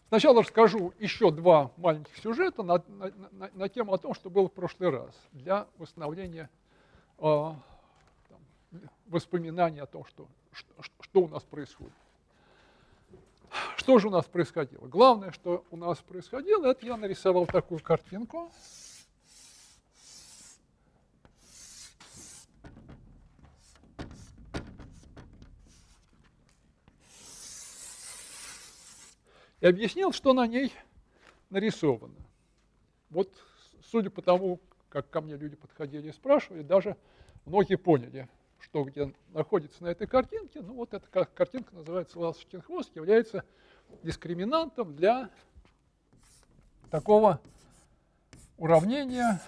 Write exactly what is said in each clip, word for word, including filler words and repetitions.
Сначала расскажу еще два маленьких сюжета на, на, на, на тему о том, что было в прошлый раз, для восстановления э, там, воспоминаний о том, что, что, что у нас происходит. Что же у нас происходило? Главное, что у нас происходило, это я нарисовал такую картинку. И объяснил, что на ней нарисовано. Вот, судя по тому, как ко мне люди подходили и спрашивали, даже многие поняли, что где находится на этой картинке. Ну вот эта картинка называется «Ласточкин хвост», является дискриминантом для такого уравнения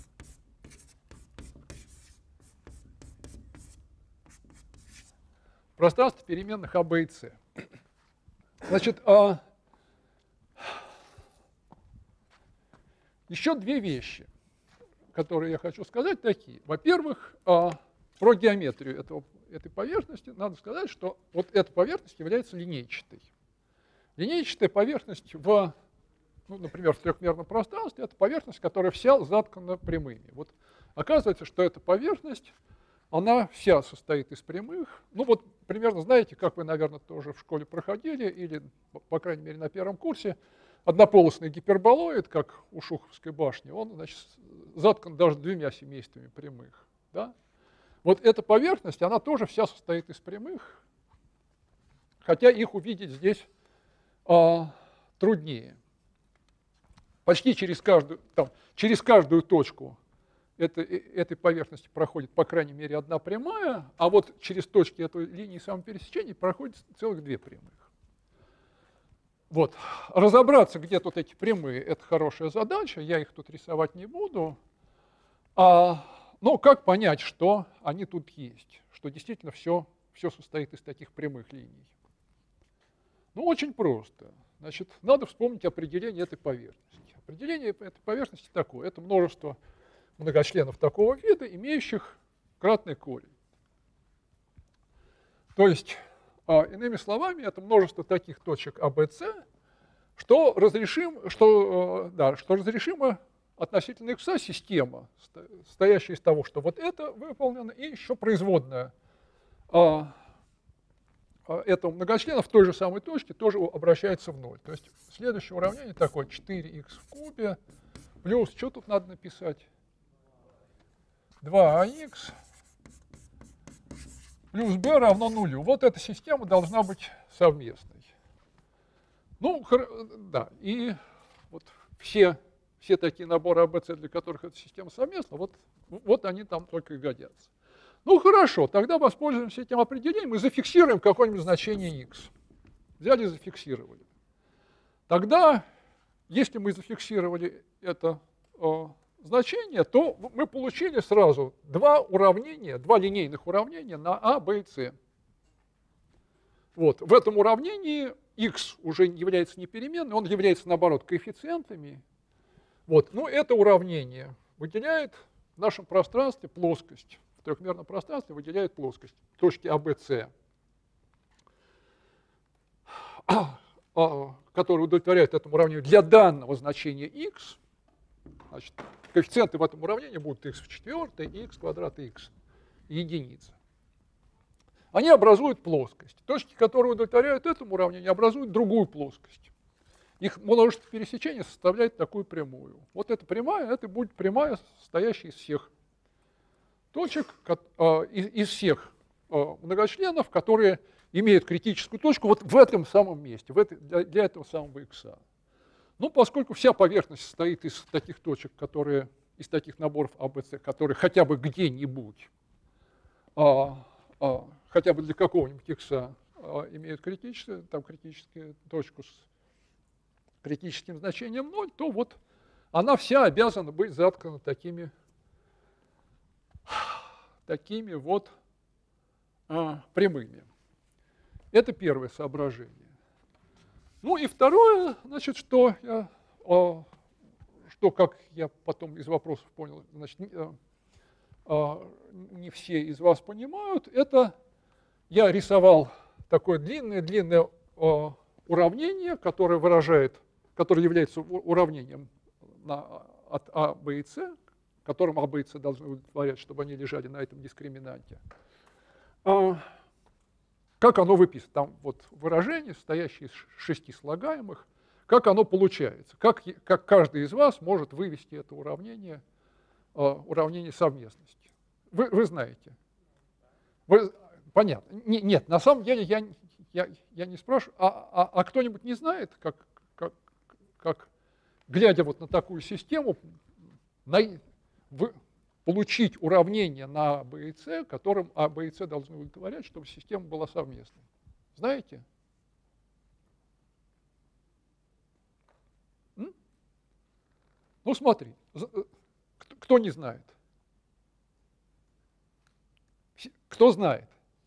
пространства переменных А, Б и С. Значит, а еще две вещи, которые я хочу сказать, такие. Во-первых, про геометрию этого, этой поверхности надо сказать, что вот эта поверхность является линейчатой. Линейчатая поверхность, в, ну, например, в трехмерном пространстве, это поверхность, которая вся заткана прямыми. Вот оказывается, что эта поверхность, она вся состоит из прямых. Ну вот примерно знаете, как вы, наверное, тоже в школе проходили, или, по крайней мере, на первом курсе, однополосный гиперболоид, как у Шуховской башни, он, значит, заткан даже двумя семействами прямых. Да? Вот эта поверхность, она тоже вся состоит из прямых, хотя их увидеть здесь а, труднее. Почти через каждую, там, через каждую точку этой, этой поверхности проходит, по крайней мере, одна прямая, а вот через точки этой линии самопересечения проходит целых две прямых. Вот. Разобраться, где тут эти прямые, это хорошая задача, я их тут рисовать не буду. А, но как понять, что они тут есть, что действительно все, все состоит из таких прямых линий? Ну, очень просто. Значит, надо вспомнить определение этой поверхности. Определение этой поверхности такое. Это множество многочленов такого вида, имеющих кратный корень. То есть, иными словами, это множество таких точек А, Б, С, что, разрешим, что, да, что разрешима относительно х система, состоящая из того, что вот это выполнено, и еще производная а, этого многочлена в той же самой точке тоже обращается в ноль. То есть следующее уравнение такое: четыре х в кубе плюс, что тут надо написать? два а х плюс b равно нулю. Вот эта система должна быть совместной. Ну, да, и вот все, все такие наборы А, Б, С, для которых эта система совместна, вот, вот они там только и годятся. Ну, хорошо, тогда воспользуемся этим определением и зафиксируем какое-нибудь значение х. Взяли и зафиксировали. Тогда, если мы зафиксировали это э, значение, то мы получили сразу два уравнения, два линейных уравнения на А, Б и С. Вот. В этом уравнении х уже является не переменной, он является, наоборот, коэффициентами. Вот. Но это уравнение выделяет в нашем пространстве плоскость. В трехмерном пространстве выделяет плоскость точки А, Б, С, которая удовлетворяет этому уравнению для данного значения х. Значит, коэффициенты в этом уравнении будут х в четвертой и х квадрат х единица. Они образуют плоскость. Точки, которые удовлетворяют этому уравнению, образуют другую плоскость. Их множество пересечений составляет такую прямую. Вот эта прямая, это будет прямая, состоящая из всех точек, из всех многочленов, которые имеют критическую точку вот в этом самом месте, в этой, для этого самого х. Ну, поскольку вся поверхность состоит из таких точек, которые, из таких наборов А, Б, С, которые хотя бы где-нибудь, а, а, хотя бы для какого-нибудь х а, имеют критическую, там, критическую точку с критическим значением ноль, то вот она вся обязана быть заткана такими, такими вот а, прямыми. Это первое соображение. Ну и второе, значит, что, я, а, что как я потом из вопросов понял, значит, не, а, не все из вас понимают, это я рисовал такое длинное-длинное а, уравнение, которое выражает, которое является уравнением на, от А, Б и С, которым А, Б и С должны удовлетворять, чтобы они лежали на этом дискриминанте. А, как оно выписано? Там вот выражение, состоящее из шести слагаемых, как оно получается, как, как каждый из вас может вывести это уравнение, uh, уравнение совместности. Вы, вы знаете. Вы, понятно. Не, нет, на самом деле я, я, я не спрашиваю, а, а, а кто-нибудь не знает, как, как, как, глядя вот на такую систему, на, вы, получить уравнение на А, Б и С, которым А, Б и С должны удовлетворять, чтобы система была совместной? Знаете? Ну, смотри, кто не знает? Кто знает?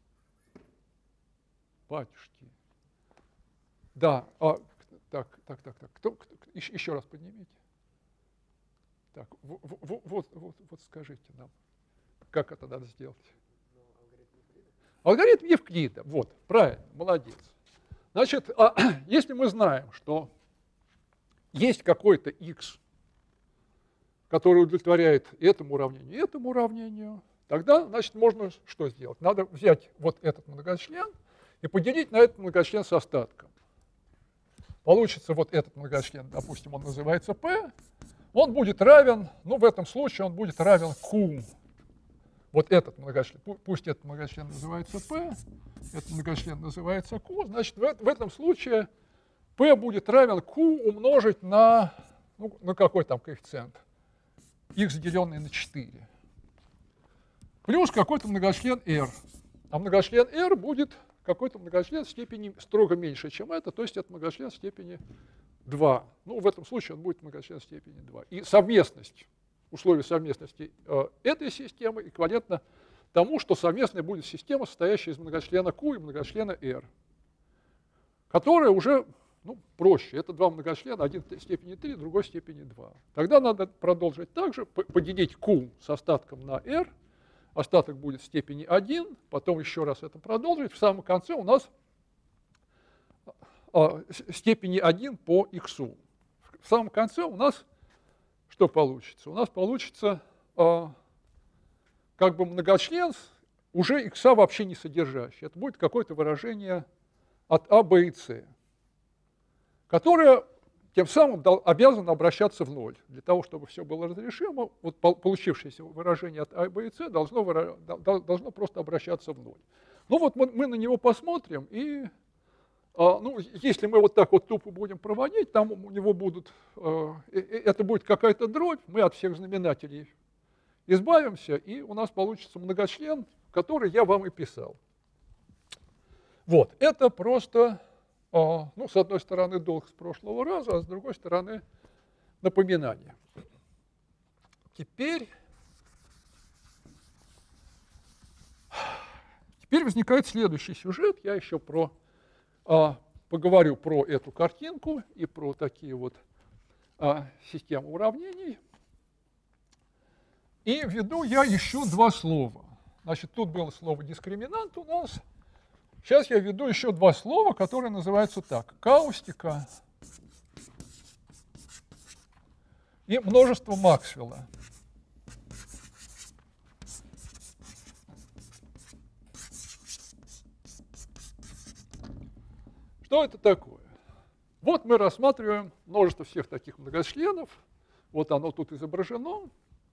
Батюшки. Да, а, так, так, так, так. Кто, кто, еще, еще раз поднимите. Так, вот, вот, вот, вот, вот скажите нам, как это надо сделать? Алгоритм Евклида. Вот, правильно, молодец. Значит, а, если мы знаем, что есть какой-то x, который удовлетворяет этому уравнению и этому уравнению, тогда, значит, можно что сделать? Надо взять вот этот многочлен и поделить на этот многочлен с остатком. Получится вот этот многочлен, допустим, он называется P, он будет равен, ну, в этом случае он будет равен Q. Вот этот многочлен, пусть этот многочлен называется P, этот многочлен называется Q, значит, в, в этом случае P будет равен Q умножить на, ну, на какой там коэффициент? X, деленный на четыре. Плюс какой-то многочлен R. А многочлен R будет какой-то многочлен степени строго меньше, чем это, то есть это многочлен степени два. Ну, в этом случае он будет многочлен степени два. И совместность, условие совместности э, этой системы эквивалентно тому, что совместной будет система, состоящая из многочлена Q и многочлена R, которая уже, ну, проще. Это два многочлена, один степени три, другой степени два. Тогда надо продолжить так же, поделить Q с остатком на R, остаток будет в степени один, потом еще раз это продолжить. В самом конце у нас а, степени один по x. В самом конце у нас что получится? У нас получится а, как бы многочлен, уже x вообще не содержащий. Это будет какое-то выражение от А, Б и С, которое тем самым обязано обращаться в ноль. Для того, чтобы все было разрешимо, вот получившееся выражение от А, Б и С должно, должно просто обращаться в ноль. Ну вот мы, мы на него посмотрим, и а, ну, если мы вот так вот тупо будем проводить, там у него будут, а, это будет какая-то дробь, мы от всех знаменателей избавимся, и у нас получится многочлен, который я вам и писал. Вот, это просто... Ну, с одной стороны, долг с прошлого раза, а с другой стороны, напоминание. Теперь, теперь возникает следующий сюжет. Я еще про, а, поговорю про эту картинку и про такие вот а, системы уравнений. И введу я еще два слова. Значит, тут было слово дискриминант у нас. Сейчас я введу еще два слова, которые называются так. Каустика и множество Максвелла. Что это такое? Вот мы рассматриваем множество всех таких многочленов. Вот оно тут изображено.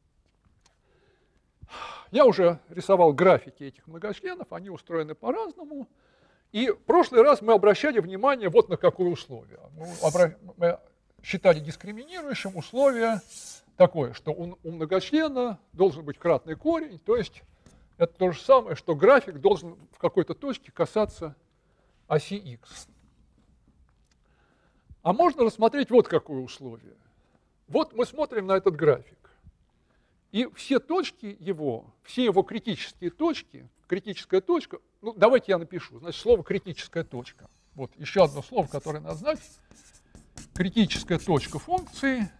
Я уже рисовал графики этих многочленов, они устроены по-разному. И в прошлый раз мы обращали внимание вот на какое условие. Мы, обра... мы считали дискриминирующим условие такое, что у, у многочлена должен быть кратный корень, то есть это то же самое, что график должен в какой-то точке касаться оси x. А можно рассмотреть вот какое условие. Вот мы смотрим на этот график. И все точки его, все его критические точки, критическая точка, ну, давайте я напишу, значит, слово критическая точка. Вот еще одно слово, которое надо знать. Критическая точка функции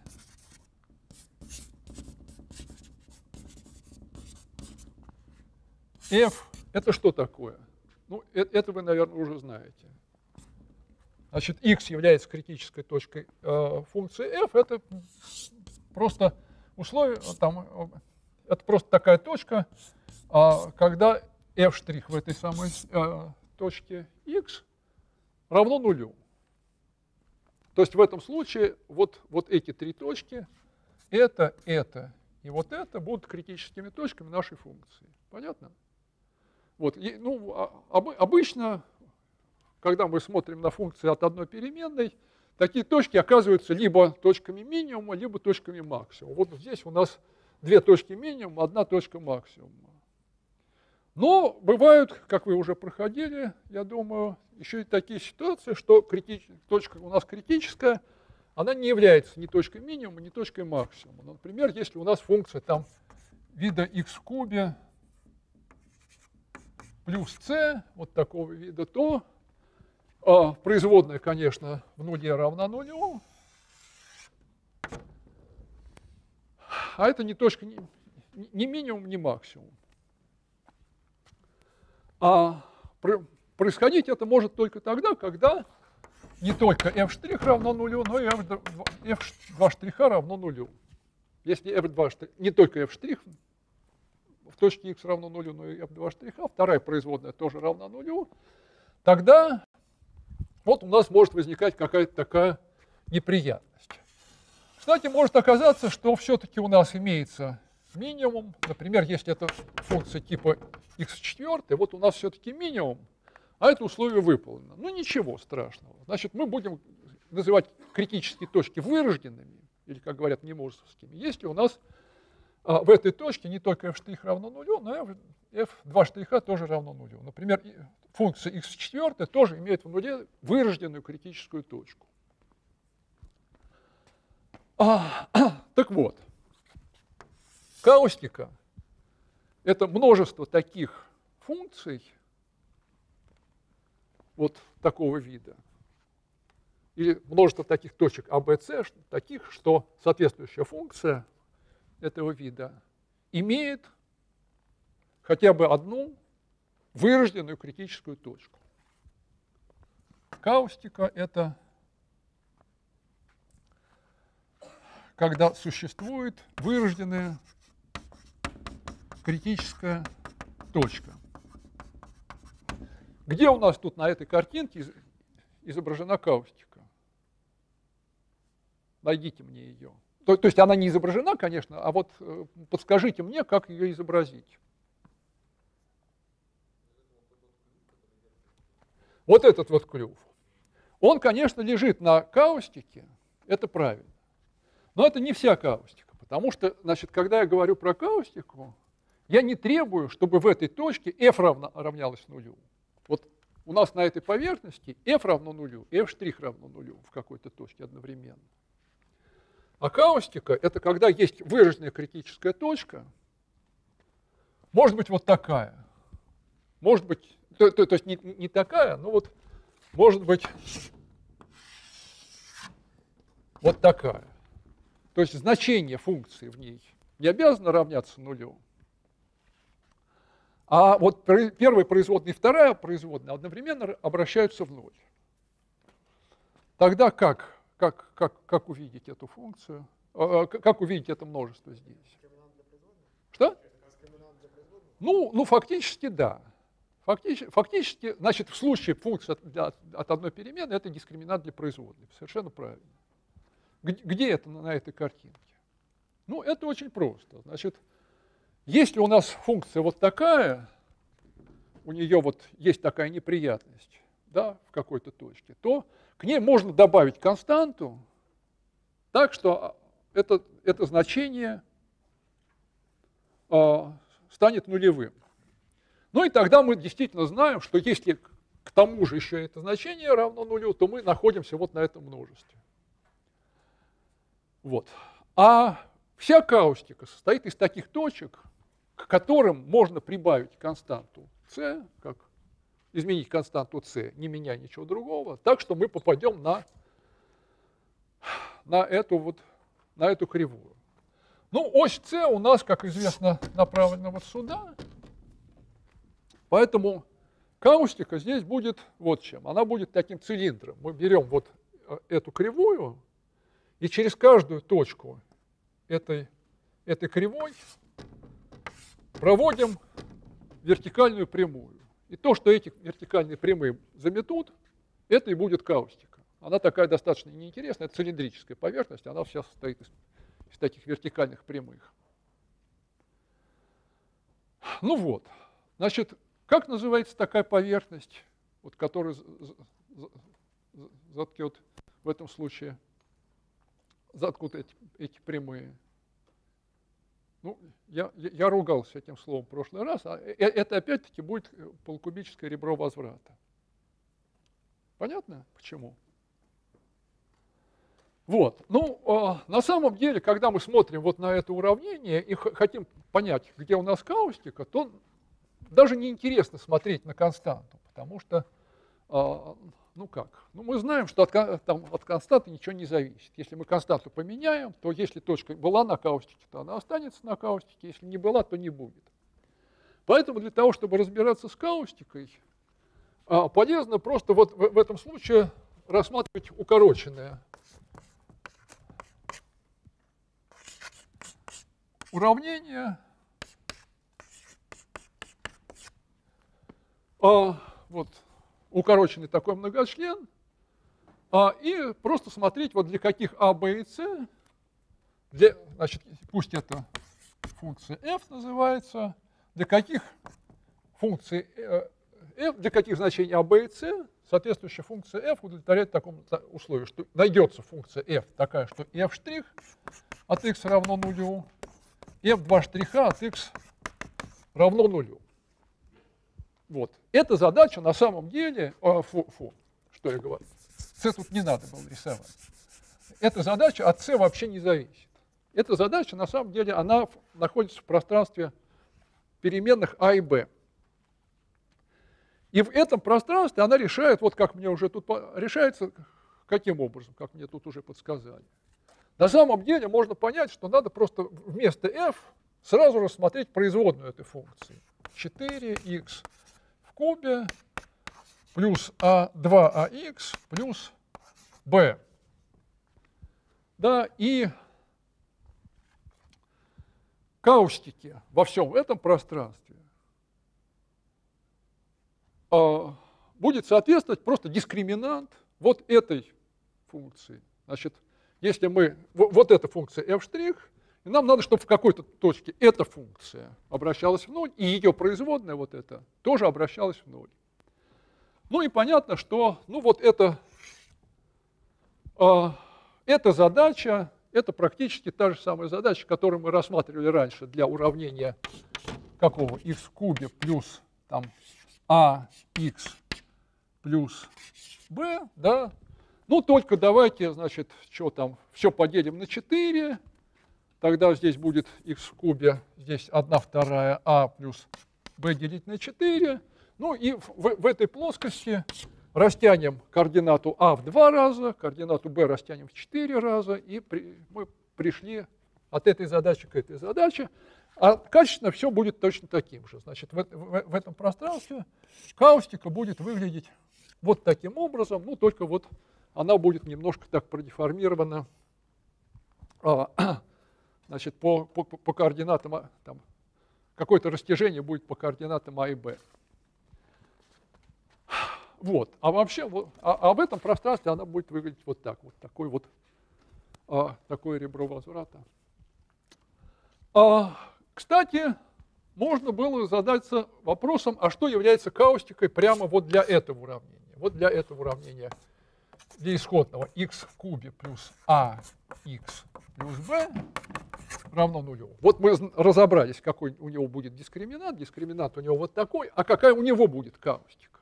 f. Это что такое? Ну, это вы, наверное, уже знаете. значит, x является критической точкой э, функции f, это просто условие, там, это просто такая точка, э, когда f' в этой самой э, точке x равно нулю. То есть в этом случае вот, вот эти три точки, это, это и вот это будут критическими точками нашей функции. Понятно? Вот, и, ну, об, обычно, когда мы смотрим на функции от одной переменной, такие точки оказываются либо точками минимума, либо точками максимума. Вот здесь у нас две точки минимума, одна точка максимума. Но бывают, как вы уже проходили, я думаю, еще и такие ситуации, что критич... точка у нас критическая, она не является ни точкой минимума, ни точкой максимума. Например, если у нас функция там вида x в кубе плюс c, вот такого вида, то а, производная, конечно, в нуле равна нулю, а это не точка ни, ни минимум, ни максимум. А происходить это может только тогда, когда не только f' равно нулю, но и эф два штриха равно нулю. Если эф два, не только f' в точке x равно нулю, но и эф два штриха, вторая производная тоже равна нулю, тогда вот у нас может возникать какая-то такая неприятность. Кстати, может оказаться, что все-таки у нас имеется минимум. Например, если это функция типа x в четвёртой, вот у нас все-таки минимум, а это условие выполнено. Ну ничего страшного. Значит, мы будем называть критические точки вырожденными, или, как говорят, немурзовскими, если у нас а, в этой точке не только f' равно нулю, но эф два штриха тоже равно нулю. Например, функция x в четвёртой тоже имеет в нуле вырожденную критическую точку. А, так вот, каустика – это множество таких функций вот такого вида, или множество таких точек а, б, с, таких, что соответствующая функция этого вида имеет хотя бы одну вырожденную критическую точку. Каустика – это когда существует вырожденная критическая точка. Где у нас тут на этой картинке изображена каустика? Найдите мне ее. То, то есть она не изображена, конечно, а вот подскажите мне, как ее изобразить. Вот этот вот клюв. Он, конечно, лежит на каустике, это правильно. Но это не вся каустика, потому что, значит, когда я говорю про каустику, я не требую, чтобы в этой точке f равно, равнялось нулю. Вот у нас на этой поверхности f равно нулю, f' равно нулю в какой-то точке одновременно. А каустика – это когда есть выраженная критическая точка, может быть вот такая, может быть, то, то, то есть не, не такая, но вот может быть вот такая. То есть значение функции в ней не обязано равняться нулю. А вот первая производная и вторая производная одновременно обращаются в ноль. Тогда как, как, как, как увидеть эту функцию? Как увидеть это множество здесь? Что? Ну, ну фактически да. Фактически, фактически, значит, в случае функции от, от, от одной переменной это дискриминант для производной. Совершенно правильно. Где, где это на этой картинке? Ну, это очень просто. Значит, если у нас функция вот такая, у нее вот есть такая неприятность, да, в какой-то точке, то к ней можно добавить константу так, что это, это значение э, станет нулевым. Ну и тогда мы действительно знаем, что если к тому же еще это значение равно нулю, то мы находимся вот на этом множестве. Вот. А вся каустика состоит из таких точек, к которым можно прибавить константу c, как изменить константу c, не меняя ничего другого, так что мы попадем на, на, эту, вот, на эту кривую. Ну, ось c у нас, как известно, направлена вот сюда, поэтому каустика здесь будет вот чем. Она будет таким цилиндром. Мы берем вот эту кривую и через каждую точку этой, этой кривой проводим вертикальную прямую. И то, что эти вертикальные прямые заметут, это и будет каустика. Она такая достаточно неинтересная, это цилиндрическая поверхность, она вся состоит из, из таких вертикальных прямых. Ну вот, значит, как называется такая поверхность, вот, которая заткнет в этом случае, заткнут эти, эти прямые? Ну, я, я ругался этим словом в прошлый раз, а это опять-таки будет полукубическое ребро возврата. Понятно, почему? Вот. Ну, э, на самом деле, когда мы смотрим вот на это уравнение и хотим понять, где у нас каустика, то даже неинтересно смотреть на константу, потому что, э, ну как, ну мы знаем, что от, там, от константы ничего не зависит. Если мы константу поменяем, то если точка была на каустике, то она останется на каустике, если не была, то не будет. Поэтому для того, чтобы разбираться с каустикой, э, полезно просто вот в, в этом случае рассматривать укороченное уравнение, а, вот укороченный такой многочлен, а, и просто смотреть, вот для каких а, b и c, для, значит, пусть это функция f называется, для каких функций f, для каких значений а, b и c соответствующая функция f удовлетворяет такому условию, что найдется функция f такая, что f' от x равно нулю, эф два штриха от x равно нулю. Вот. Эта задача на самом деле, а, фу, фу, что я говорю, c тут не надо было рисовать. Эта задача от c вообще не зависит. Эта задача на самом деле, она находится в пространстве переменных а и b. И в этом пространстве она решает, вот как мне уже тут решается, каким образом, как мне тут уже подсказали. На самом деле можно понять, что надо просто вместо f сразу рассмотреть производную этой функции. четыре икс в кубе плюс а два а х плюс b. Да, и каустики во всем этом пространстве а, будет соответствовать просто дискриминант вот этой функции. Значит, если мы, вот эта функция f', и нам надо, чтобы в какой-то точке эта функция обращалась в ноль, и ее производная вот эта тоже обращалась в ноль. Ну и понятно, что ну вот это, э, эта задача, это практически та же самая задача, которую мы рассматривали раньше для уравнения какого x в кубе плюс там ax плюс b, да. Ну, только давайте, значит, что там, все поделим на четыре, тогда здесь будет x в кубе, здесь одна вторая а плюс b делить на четыре. Ну и в, в этой плоскости растянем координату а в два раза, координату b растянем в четыре раза, и при, мы пришли от этой задачи к этой задаче. А качественно все будет точно таким же. Значит, в, в, в этом пространстве каустика будет выглядеть вот таким образом, ну, только вот она будет немножко так продеформирована, а, значит, по, по, по координатам, там, какое-то растяжение будет по координатам а и b. Вот. А вообще, вот, а, а в этом пространстве она будет выглядеть вот так, вот такой вот, а, такое ребро возврата. А, кстати, можно было задаться вопросом, а что является каустикой прямо вот для этого уравнения. Вот для этого уравнения, для исходного x в кубе плюс ax плюс b равно нулю. Вот мы разобрались, какой у него будет дискриминант. Дискриминант у него вот такой, а какая у него будет каустика.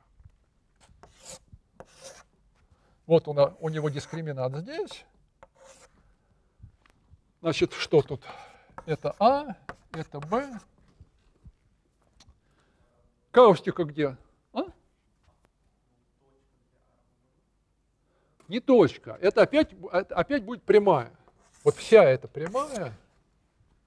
Вот у, нас, у него дискриминант здесь. Значит, что тут? Это а, это b. Каустика где? А? Не точка. Это опять, это опять будет прямая. Вот вся эта прямая,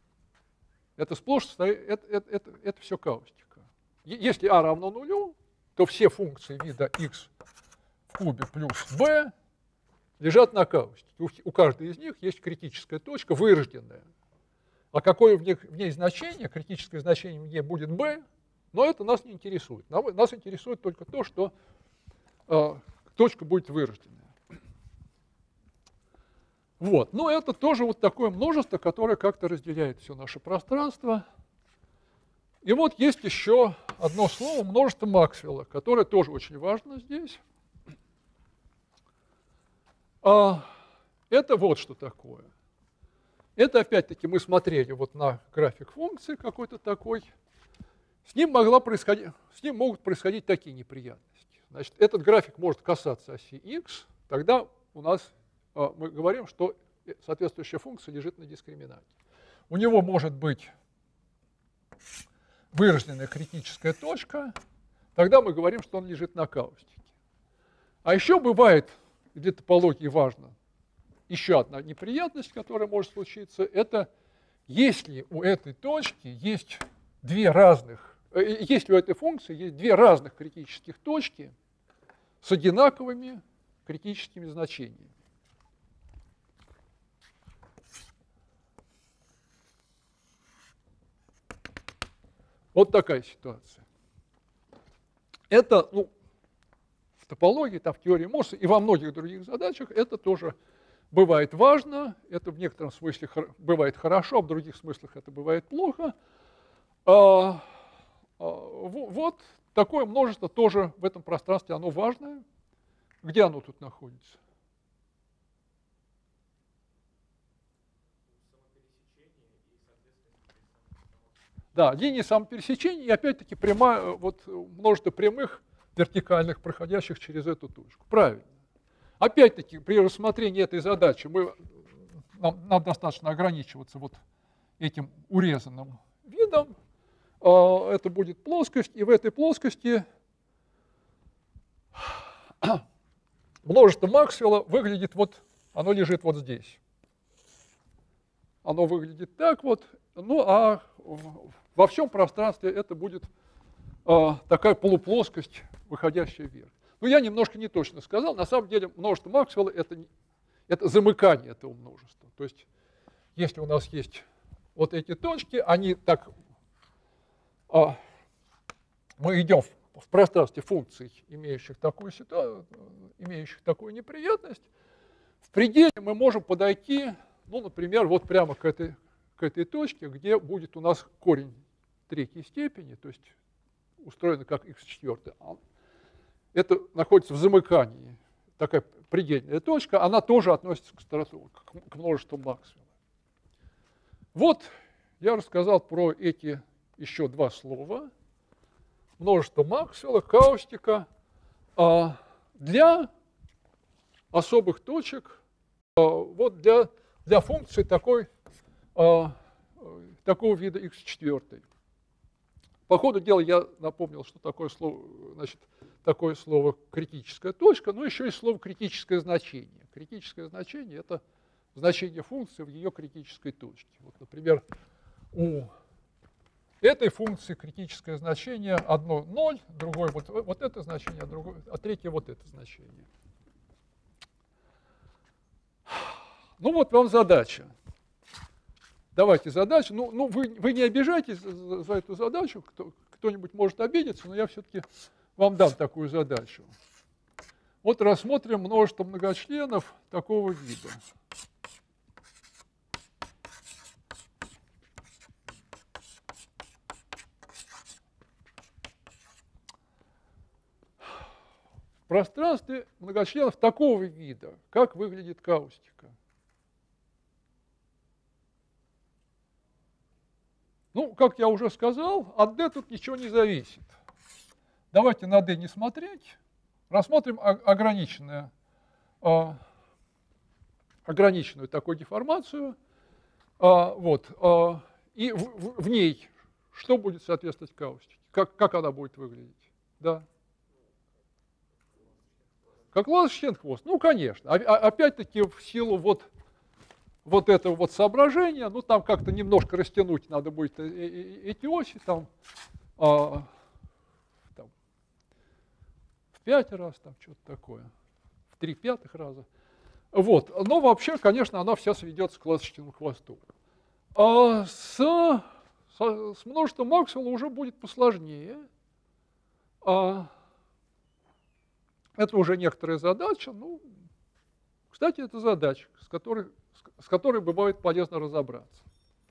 это сплошь, это, это, это, это все каустика. Если а равно нулю, то все функции вида x в кубе плюс b лежат на каустике. У, у каждой из них есть критическая точка, вырожденная. А какое в, них, в ней значение, критическое значение в ней будет b, но это нас не интересует. Нас интересует только то, что э, точка будет вырожденная. Вот. Но это тоже вот такое множество, которое как-то разделяет все наше пространство. И вот есть еще одно слово, множество Максвелла, которое тоже очень важно здесь. А, это вот что такое. Это опять-таки мы смотрели вот на график функции какой-то такой. С ним, могла происходить, с ним могут происходить такие неприятности. Значит, этот график может касаться оси x, тогда у нас а, мы говорим, что соответствующая функция лежит на дискриминанте. У него может быть вырожденная критическая точка, тогда мы говорим, что он лежит на каустике. А еще бывает, для топологии важно, еще одна неприятность, которая может случиться, это если у этой точки есть две разных, если у этой функции есть две разных критических точки с одинаковыми критическими значениями. Вот такая ситуация. Это, ну, в топологии, там, в теории Мосса и во многих других задачах это тоже бывает важно, это в некотором смысле бывает хорошо, а в других смыслах это бывает плохо. А, а, вот такое множество тоже в этом пространстве, оно важное. Где оно тут находится? Да, линии самопересечения и опять-таки прямая, вот множество прямых вертикальных, проходящих через эту точку. Правильно. Опять-таки при рассмотрении этой задачи мы, нам, нам достаточно ограничиваться вот этим урезанным видом. Это будет плоскость, и в этой плоскости множество Максвелла выглядит вот, оно лежит вот здесь. Оно выглядит так вот, ну а во всем пространстве это будет э, такая полуплоскость, выходящая вверх. Ну, я немножко не точно сказал, на самом деле множество Максвелла это, это замыкание этого множества. То есть, если у нас есть вот эти точки, они так, э, мы идем в, в пространстве функций, имеющих такую ситуацию, имеющих такую неприятность, в пределе мы можем подойти, ну, например, вот прямо к этой, к этой точке, где будет у нас корень третьей степени, то есть устроено как х четвертый. Это находится в замыкании, такая предельная точка, она тоже относится к, к множеству Максвелла. Вот я рассказал про эти еще два слова. Множество Максвелла, каустика. Для особых точек, вот для, для функции такой, такого вида х четыре. По ходу дела я напомнил, что такое слово, значит, такое слово критическая точка, но еще есть слово критическое значение. Критическое значение – это значение функции в ее критической точке. Вот, например, у этой функции критическое значение одно ноль, другое вот, вот это значение, а, другое, а третье вот это значение. Ну вот вам задача. Давайте задачу. Ну, ну вы, вы не обижайтесь за, за эту задачу, кто, кто-нибудь может обидеться, но я все-таки вам дам такую задачу. Вот рассмотрим множество многочленов такого вида. В пространстве многочленов такого вида, как выглядит каустика. Ну, как я уже сказал, от d тут ничего не зависит. Давайте на d не смотреть. Рассмотрим ограниченную, э, ограниченную такую деформацию. Э, вот, э, и в, в, в ней что будет соответствовать каустике? Как, как она будет выглядеть? Да. Как ласточкин хвост? Ну, конечно. Опять-таки в силу вот... вот этого вот соображения, ну там как-то немножко растянуть надо будет эти оси, там, а, там в пять раз, там что-то такое, в три пятых раза. Вот. Но вообще, конечно, она вся сведется к классическому хвосту. А с, с, с множеством Максвелла уже будет посложнее. А это уже некоторая задача. Ну, кстати, это задача, с которой, с которой бывает полезно разобраться.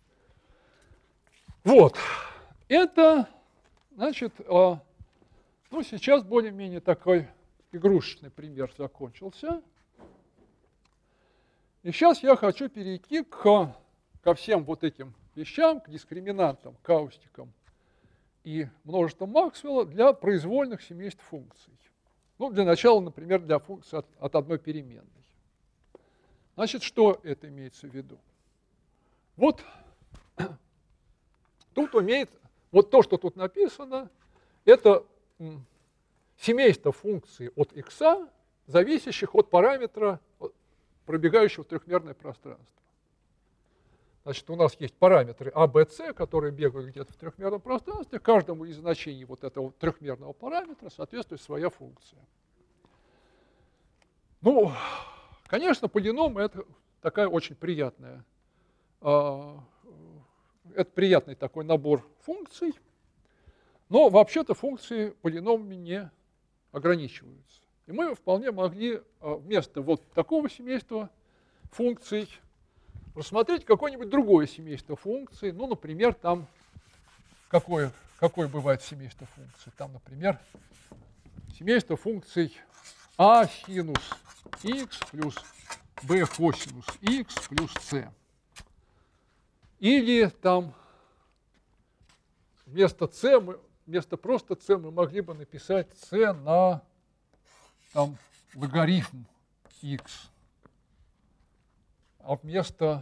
Вот. Это, значит, ну, сейчас более-менее такой игрушечный пример закончился. И сейчас я хочу перейти к, ко всем вот этим вещам, к дискриминантам, каустикам и множествам Максвелла для произвольных семейств функций. Ну, для начала, например, для функции от, от одной переменной. Значит, что это имеется в виду? Вот тут умеет, вот то, что тут написано, это семейство функций от x, зависящих от параметра, пробегающего в трехмерное пространство. Значит, у нас есть параметры а, бэ, цэ, которые бегают где-то в трехмерном пространстве. Каждому из значений вот этого трехмерного параметра соответствует своя функция. Ну, конечно, полиномы — это такая очень приятная, это приятный такой набор функций, но вообще-то функции полиномами не ограничиваются. И мы вполне могли вместо вот такого семейства функций рассмотреть какое-нибудь другое семейство функций. Ну, например, там какое, какое бывает семейство функций? Там, например, семейство функций а синус х плюс b косинус х плюс c. Или там вместо c, мы, вместо просто c мы могли бы написать c на там, логарифм x. А вместо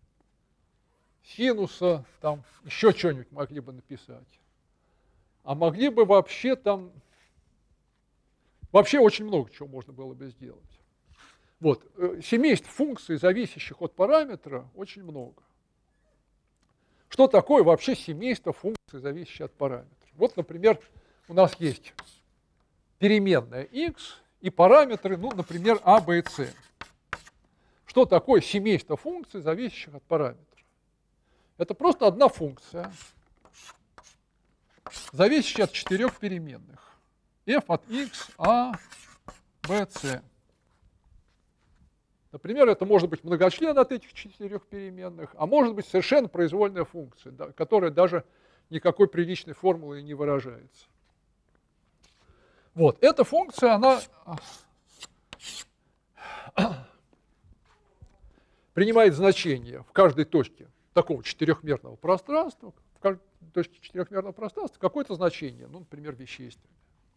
синуса там еще что-нибудь могли бы написать. А могли бы вообще там, вообще очень много чего можно было бы сделать. Вот, семейств функций, зависящих от параметра, очень много. Что такое вообще семейство функций, зависящих от параметра? Вот, например, у нас есть переменная x и параметры, ну, например, а, b и c. Что такое семейство функций, зависящих от параметра? Это просто одна функция, зависящая от четырех переменных. f от x, a, b, c. Например, это может быть многочлен от этих четырех переменных, а может быть совершенно произвольная функция, да, которая даже никакой приличной формулой не выражается. Вот, эта функция, она принимает значение в каждой точке такого четырехмерного пространства, в каждой точке четырехмерного пространства какое-то значение, ну, например, вещественное.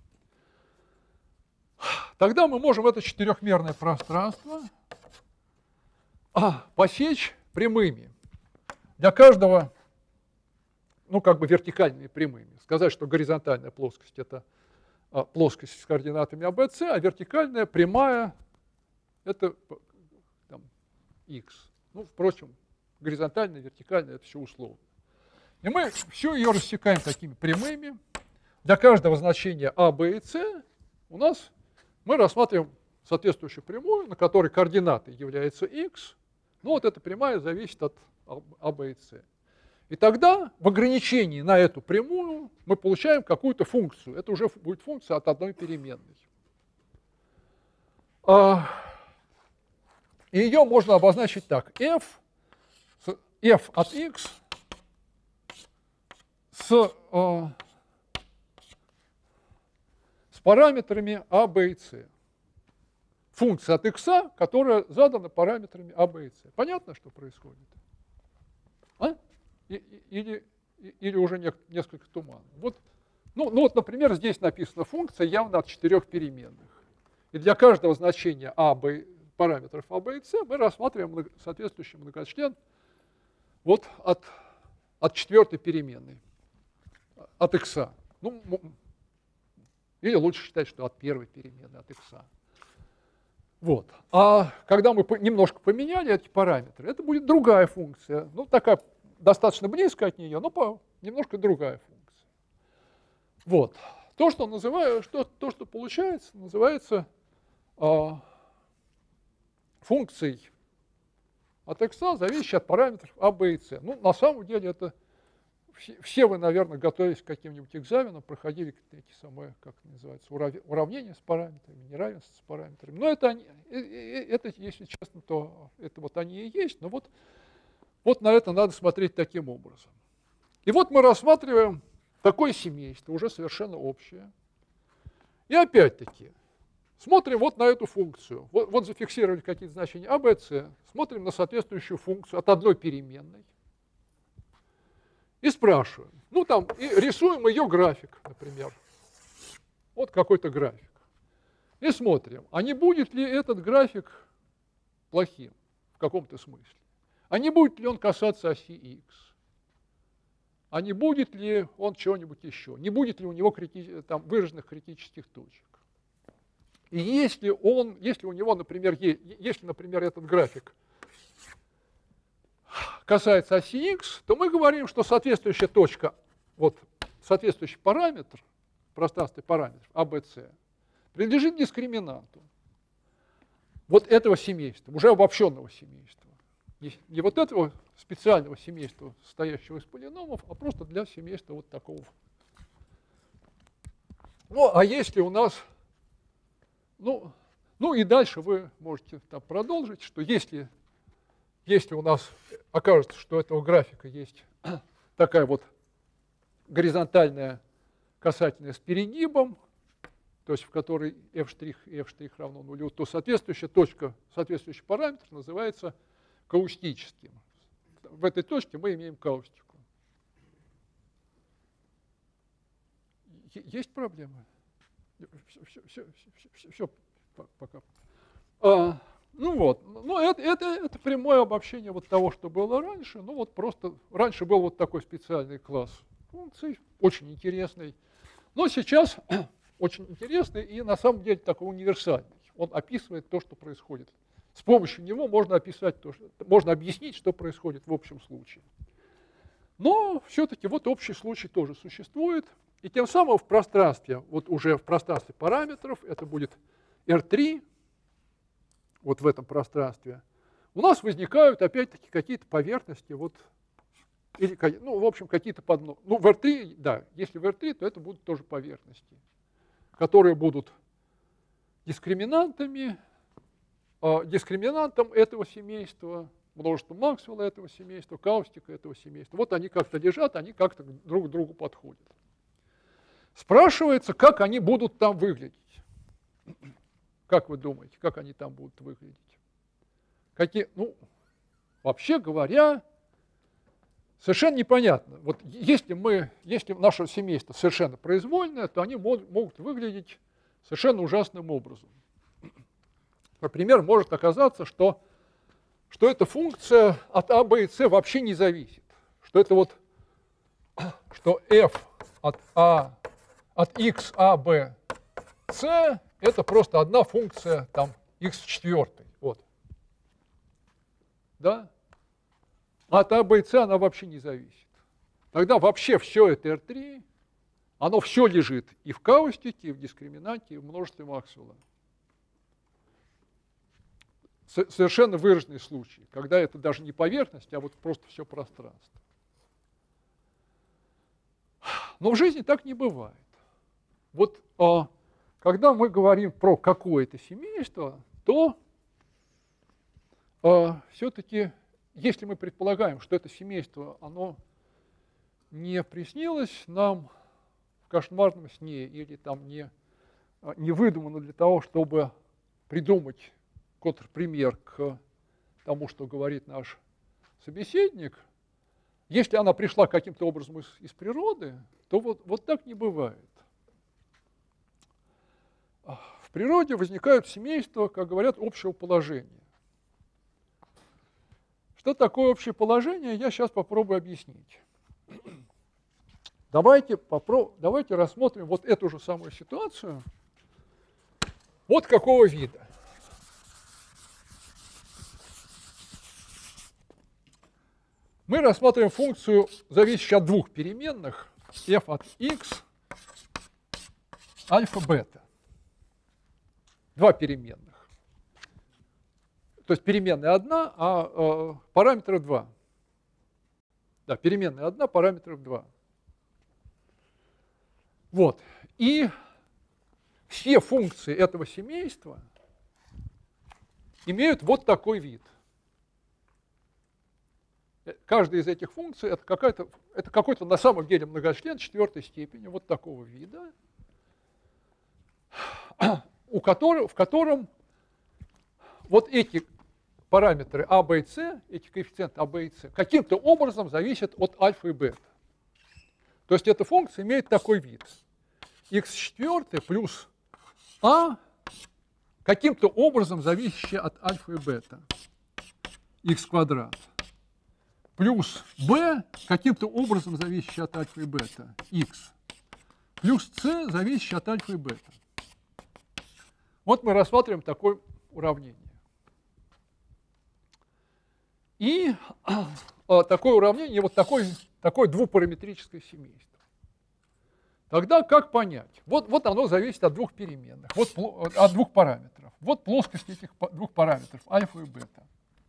Тогда мы можем это четырехмерное пространство посечь прямыми. Для каждого, ну, как бы вертикальными прямыми. Сказать, что горизонтальная плоскость — это плоскость с координатами а, бэ, цэ, а вертикальная прямая — это там, x. Ну, впрочем, горизонтальная, вертикальная — это все условно. И мы всю ее рассекаем такими прямыми. Для каждого значения а, бэ и c у нас мы рассматриваем соответствующую прямую, на которой координатой является x. Ну, вот эта прямая зависит от а, бэ и c. И тогда в ограничении на эту прямую мы получаем какую-то функцию. Это уже будет функция от одной переменной. И ее можно обозначить так. f, f от x с, с параметрами а, b и c. Функция от x, которая задана параметрами а, b и c. Понятно, что происходит? А? Или, или уже несколько туманно. Вот, ну, ну вот, например, здесь написана функция явно от четырех переменных. И для каждого значения а, b, параметров а, b и c мы рассматриваем соответствующий многочлен вот от, от четвертой переменной, от x. Ну, или лучше считать, что от первой переменной, от x. Вот. А когда мы немножко поменяли эти параметры, это будет другая функция. Ну, такая достаточно близко от нее, но по, немножко другая функция. Вот. то, что, называю, что, то, что получается, называется а, функцией от x, зависящей от параметров а, b и c. Ну, на самом деле, это все, все вы, наверное, готовясь к каким-нибудь экзаменам, проходили эти самые, как называется, урав, уравнения с параметрами, неравенства с параметрами. Но это, они, это, если честно, то это вот они и есть. Но вот, вот на это надо смотреть таким образом. И вот мы рассматриваем такое семейство, уже совершенно общее. И опять-таки, смотрим вот на эту функцию. Вот, вот зафиксировали какие-то значения а, b, c. Смотрим на соответствующую функцию от одной переменной. И спрашиваем. Ну, там, и рисуем ее график, например. Вот какой-то график. И смотрим, а не будет ли этот график плохим в каком-то смысле? А не будет ли он касаться оси x? А не будет ли он чего-нибудь еще? Не будет ли у него крити- там, выраженных критических точек? И если, он, если у него, например, есть, если, например, этот график касается оси x, то мы говорим, что соответствующая точка, вот соответствующий параметр, пространственный параметр а, b, c, принадлежит дискриминанту вот этого семейства, уже обобщенного семейства. Не, не вот этого специального семейства, состоящего из полиномов, а просто для семейства вот такого. Ну, а если у нас, ну, ну и дальше вы можете там продолжить, что если, если у нас окажется, что у этого графика есть такая вот горизонтальная касательная с перегибом, то есть в которой f' и f' равно нулю, то соответствующая точка, соответствующий параметр называется каустическим. В этой точке мы имеем каустику. Есть проблемы? Все, все, все, все, все пока. А, ну вот, ну это, это, это прямое обобщение вот того, что было раньше. Ну вот просто раньше был вот такой специальный класс функций, очень интересный. Но сейчас очень интересный и на самом деле такой универсальный. Он описывает то, что происходит. С помощью него можно описать то, что, можно объяснить, что происходит в общем случае. Но все-таки вот общий случай тоже существует. И тем самым в пространстве, вот уже в пространстве параметров, это будет эр три, вот в этом пространстве, у нас возникают опять-таки какие-то поверхности, вот, или, ну, в общем, какие-то подно... Ну, в эр три, да, если в эр три, то это будут тоже поверхности, которые будут дискриминантами, э, дискриминантом этого семейства, множество Максвелла этого семейства, каустика этого семейства. Вот они как-то лежат, они как-то друг к другу подходят. Спрашивается, как они будут там выглядеть. Как вы думаете, как они там будут выглядеть? Какие, ну, вообще говоря, совершенно непонятно. Вот если мы, если наше семейство совершенно произвольное, то они могут, могут выглядеть совершенно ужасным образом. Например, может оказаться, что, что эта функция от а, b и c вообще не зависит. Что это вот, что f от, a, от x, a, b, c это просто одна функция там x в четвертой. Вот. Да? От а, b и c она вообще не зависит. Тогда вообще все это эр три, оно все лежит и в каустике, и в дискриминанте, и в множестве Максвелла. Совершенно выраженный случай, когда это даже не поверхность, а вот просто все пространство. Но в жизни так не бывает. Вот а, когда мы говорим про какое-то семейство, то а, все-таки, если мы предполагаем, что это семейство, оно не приснилось нам в кошмарном сне или там не, не выдумано для того, чтобы придумать контрпример к тому, что говорит наш собеседник, если она пришла каким-то образом из, из природы, то вот, вот так не бывает. В природе возникают семейства, как говорят, общего положения. Что такое общее положение, я сейчас попробую объяснить. Давайте, попро... Давайте рассмотрим вот эту же самую ситуацию. Вот какого вида. Мы рассматриваем функцию, зависящую от двух переменных, f от x альфа-бета. Два переменных. То есть переменная одна, а э, параметров два. Да, переменная одна, параметров два. Вот. И все функции этого семейства имеют вот такой вид. Каждая из этих функций это, какая-то, это какой-то на самом деле многочлен четвертой степени вот такого вида, у которого, в котором вот эти параметры а, b и c, эти коэффициенты а, b и c, каким-то образом зависят от альфа и бета. То есть эта функция имеет такой вид. х четвертый плюс а каким-то образом зависящее от альфа и бета. Х квадрат. Плюс b каким-то образом зависящее от альфа и бета. Х. Плюс c зависящее от альфа и бета. Вот мы рассматриваем такое уравнение. И а, такое уравнение, вот такое, такое двупараметрическое семейство. Тогда как понять? Вот, вот оно зависит от двух переменных, вот, от двух параметров. Вот плоскость этих двух параметров, альфа и бета.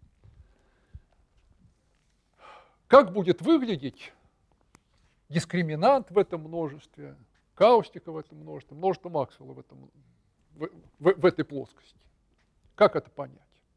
Как будет выглядеть дискриминант в этом множестве, каустика в этом множестве, множество Максвелла в, этом, в, в, в этой плоскости? Как это понять?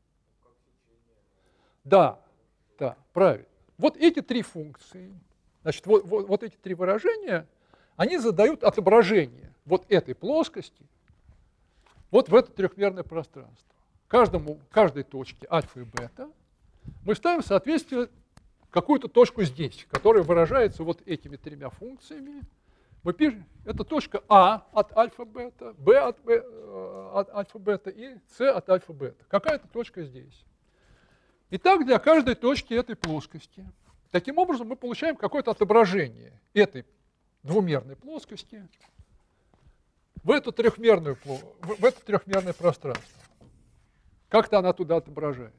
Да, да, правильно. Вот эти три функции, значит, вот, вот, вот эти три выражения, они задают отображение вот этой плоскости вот в это трехмерное пространство. Каждому, каждой точке альфа и бета мы ставим в соответствие какую-то точку здесь, которая выражается вот этими тремя функциями. Мы пишем, это точка А от альфа-бета, Б от, от альфа-бета и С от альфа-бета. Какая-то точка здесь. И так для каждой точки этой плоскости. Таким образом мы получаем какое-то отображение этой двумерной плоскости в, эту трехмерную, в это трехмерное пространство. Как-то она туда отображается.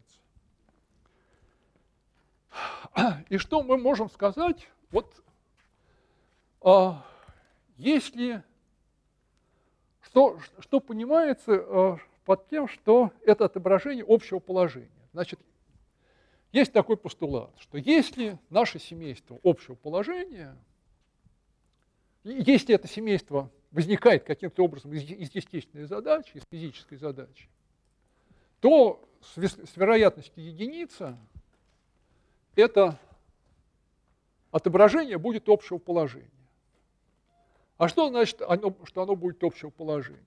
И что мы можем сказать? Вот а, если что, что понимается а, под тем, что это отображение общего положения. Значит, есть такой постулат, что если наше семейство общего положения, если это семейство возникает каким-то образом из, из естественной задачи, из физической задачи, то с, с вероятностью единица это отображение будет общего положения. А что значит, оно, что оно будет общего положения?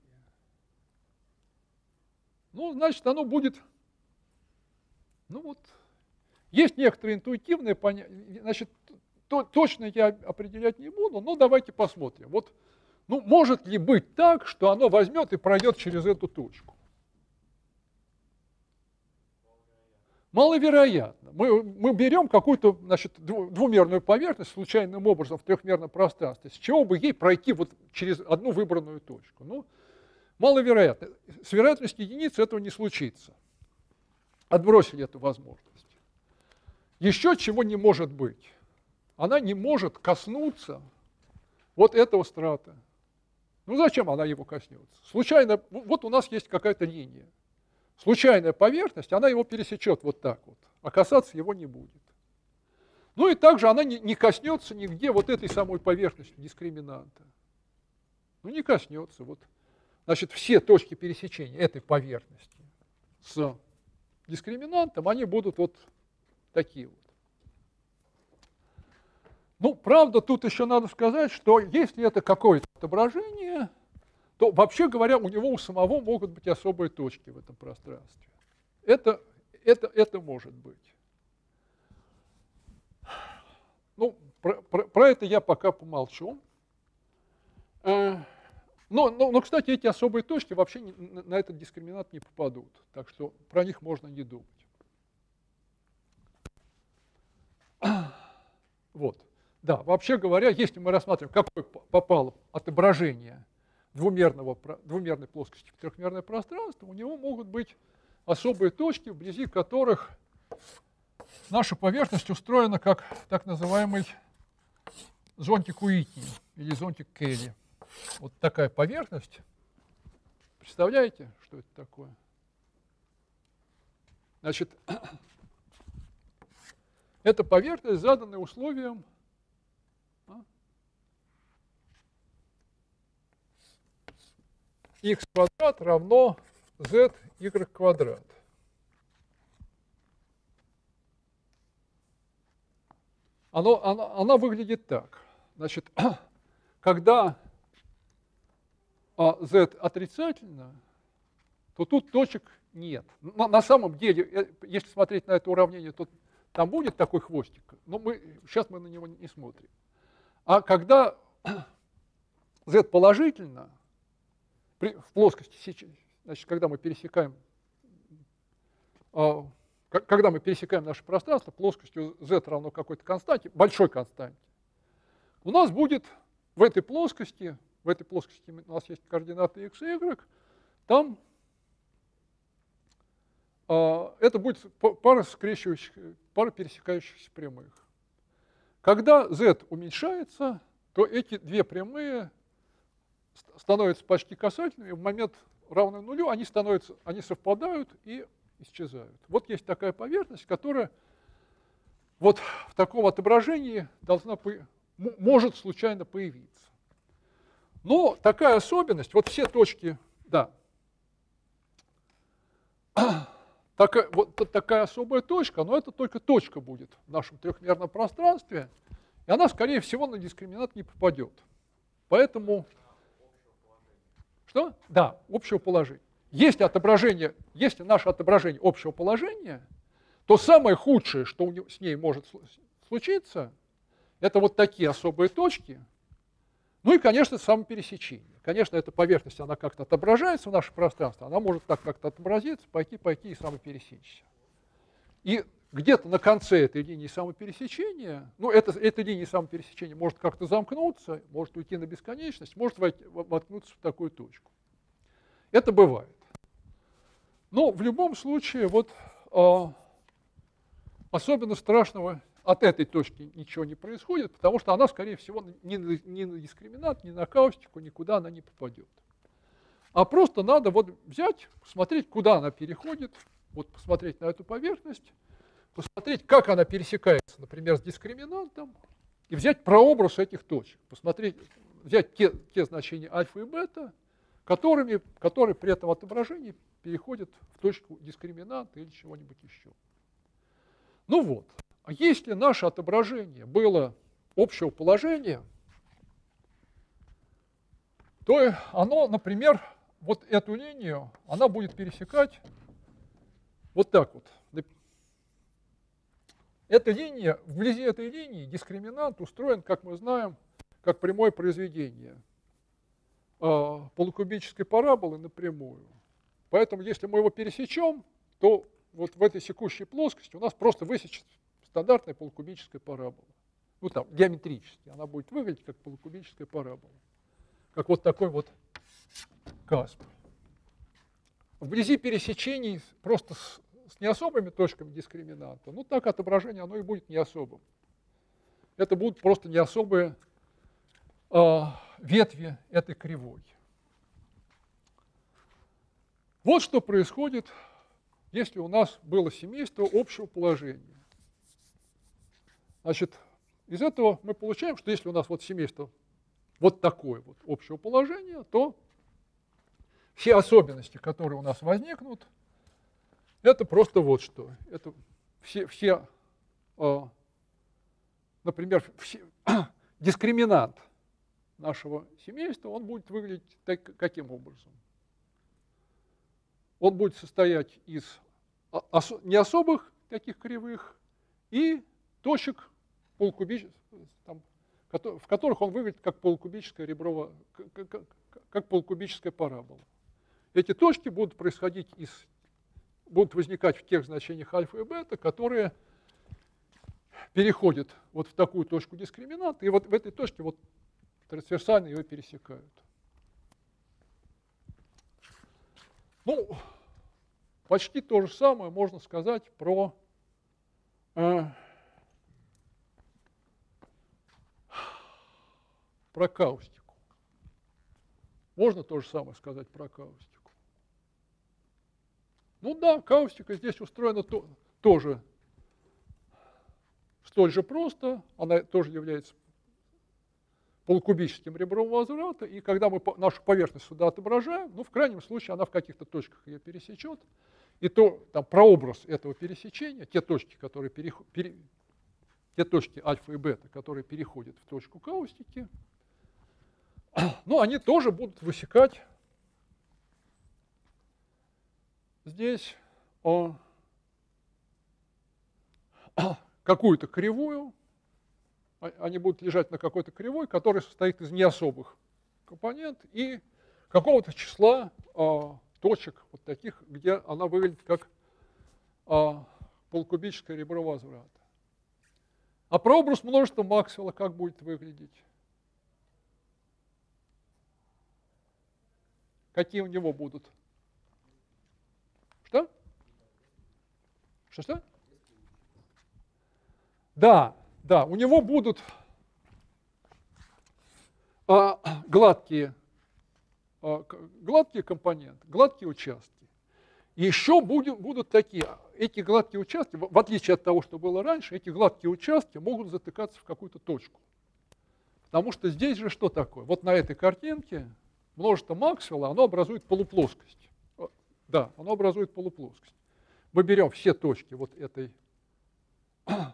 Ну, значит, оно будет, ну вот, есть некоторые интуитивные понятия, значит, то, точно я определять не буду, но давайте посмотрим. Вот, ну, может ли быть так, что оно возьмет и пройдет через эту точку? Маловероятно. Мы, мы берем какую-то, значит, двумерную поверхность случайным образом в трехмерном пространстве, с чего бы ей пройти вот через одну выбранную точку. Ну, маловероятно. С вероятностью единицы этого не случится. Отбросили эту возможность. Еще чего не может быть. Она не может коснуться вот этого страта. Ну, зачем она его коснется? Случайно, вот у нас есть какая-то линия. Случайная поверхность, она его пересечет вот так вот, а касаться его не будет. Ну и также она не, не коснется нигде вот этой самой поверхности дискриминанта. Ну не коснется. Вот. Значит, все точки пересечения этой поверхности с дискриминантом, они будут вот такие вот. Ну, правда, тут еще надо сказать, что если это какое-то отображение, то, вообще говоря, у него у самого могут быть особые точки в этом пространстве. Это, это, это может быть. Ну, про, про, про это я пока помолчу. Но, но, но, кстати, эти особые точки вообще не, на этот дискриминант не попадут. Так что про них можно не думать. Вот. Да, вообще говоря, если мы рассматриваем, какое попало отображение двумерного, двумерной плоскости в трехмерное пространство, у него могут быть особые точки, вблизи которых наша поверхность устроена как так называемый зонтик Уитни или зонтик Келли. вот такая поверхность. Представляете, что это такое? Значит, эта поверхность задана условием х квадрат равно z y квадрат. Оно, оно, она выглядит так. Значит, когда а, z отрицательно, то тут точек нет. На, на самом деле, если смотреть на это уравнение, то там будет такой хвостик, но мы, сейчас мы на него не смотрим. А когда z положительно, при, в плоскости, значит, когда мы пересекаем, а, когда мы пересекаем наше пространство плоскостью z равно какой-то константе, большой константе, у нас будет в этой плоскости, в этой плоскости у нас есть координаты x и y, там а, это будет пара скрещивающихся, пара пересекающихся прямых. Когда z уменьшается, то эти две прямые становятся почти касательными, в момент равный нулю они, становятся, они совпадают и исчезают. Вот есть такая поверхность, которая вот в таком отображении должна, может случайно появиться. Но такая особенность, вот все точки, да, такая, вот такая особая точка, но это только точка будет в нашем трехмерном пространстве, и она, скорее всего, на дискриминант не попадет. Поэтому... Что? Да, общего положения. Если отображение, если наше отображение общего положения, то самое худшее, что с ней может случиться, это вот такие особые точки. Ну и, конечно, самопересечение. Конечно, эта поверхность, она как-то отображается в наше пространство, она может так как-то отобразиться, пойти, пойти и самопересечься. И где-то на конце этой линии самопересечения, ну, это, эта линия самопересечения может как-то замкнуться, может уйти на бесконечность, может воткнуться в такую точку. Это бывает. Но в любом случае, вот э, особенно страшного от этой точки ничего не происходит, потому что она, скорее всего, ни на, ни на дискриминант, ни на каустику, никуда она не попадет. А просто надо вот взять, посмотреть, куда она переходит, вот посмотреть на эту поверхность, посмотреть, как она пересекается, например, с дискриминантом, и взять прообраз этих точек, посмотреть, взять те, те значения альфа и бета, которыми, которые при этом отображении переходят в точку дискриминанта или чего-нибудь еще. Ну вот, а если наше отображение было общего положения, то оно, например, вот эту линию, она будет пересекать вот так вот. Эта линия, вблизи этой линии дискриминант устроен, как мы знаем, как прямое произведение э, полукубической параболы напрямую. Поэтому, если мы его пересечем, то вот в этой секущей плоскости у нас просто высечется стандартная полукубическая парабола. Ну там, геометрически. Она будет выглядеть как полукубическая парабола. Как вот такой вот касп. Вблизи пересечений просто с, с неособыми точками дискриминанта, ну так отображение оно и будет не особым. Это будут просто не особые э, ветви этой кривой. Вот что происходит, если у нас было семейство общего положения. Значит, из этого мы получаем, что если у нас вот семейство вот такое вот общего положения, то все особенности, которые у нас возникнут, это просто вот что. Это все, все э, например, все, дискриминант нашего семейства, он будет выглядеть так, каким образом? Он будет состоять из ос- не особых таких кривых и точек, полукубических, там, в которых он выглядит как полукубическая ребровая, как, как полукубическая парабола. Эти точки будут происходить из, будут возникать в тех значениях альфа и бета, которые переходят вот в такую точку дискриминанта, и вот в этой точке вот трансверсально ее пересекают. Ну, почти то же самое можно сказать про э, про каустику. Можно то же самое сказать про каустику. Ну да, каустика здесь устроена то, тоже столь же просто, она тоже является полукубическим ребром возврата, и когда мы нашу поверхность сюда отображаем, ну, в крайнем случае, она в каких-то точках ее пересечет, и то там, прообраз этого пересечения, те точки, которые переход, пере, те точки альфа и бета, которые переходят в точку каустики, ну, они тоже будут высекать здесь о, какую-то кривую, они будут лежать на какой-то кривой, которая состоит из неособых компонент и какого-то числа а, точек, вот таких, где она выглядит как а, полукубическое ребро возврата. А прообраз множества Максвелла как будет выглядеть? Какие у него будут? Что? Что-что? Да, да, у него будут а, гладкие, а, гладкие компоненты, гладкие участки. И еще будут, будут такие, эти гладкие участки, в отличие от того, что было раньше, эти гладкие участки могут затыкаться в какую-то точку. Потому что здесь же что такое? Вот на этой картинке множество Максвелла, оно образует полуплоскость. Да, оно образует полуплоскость. Мы берем все точки вот этой, а,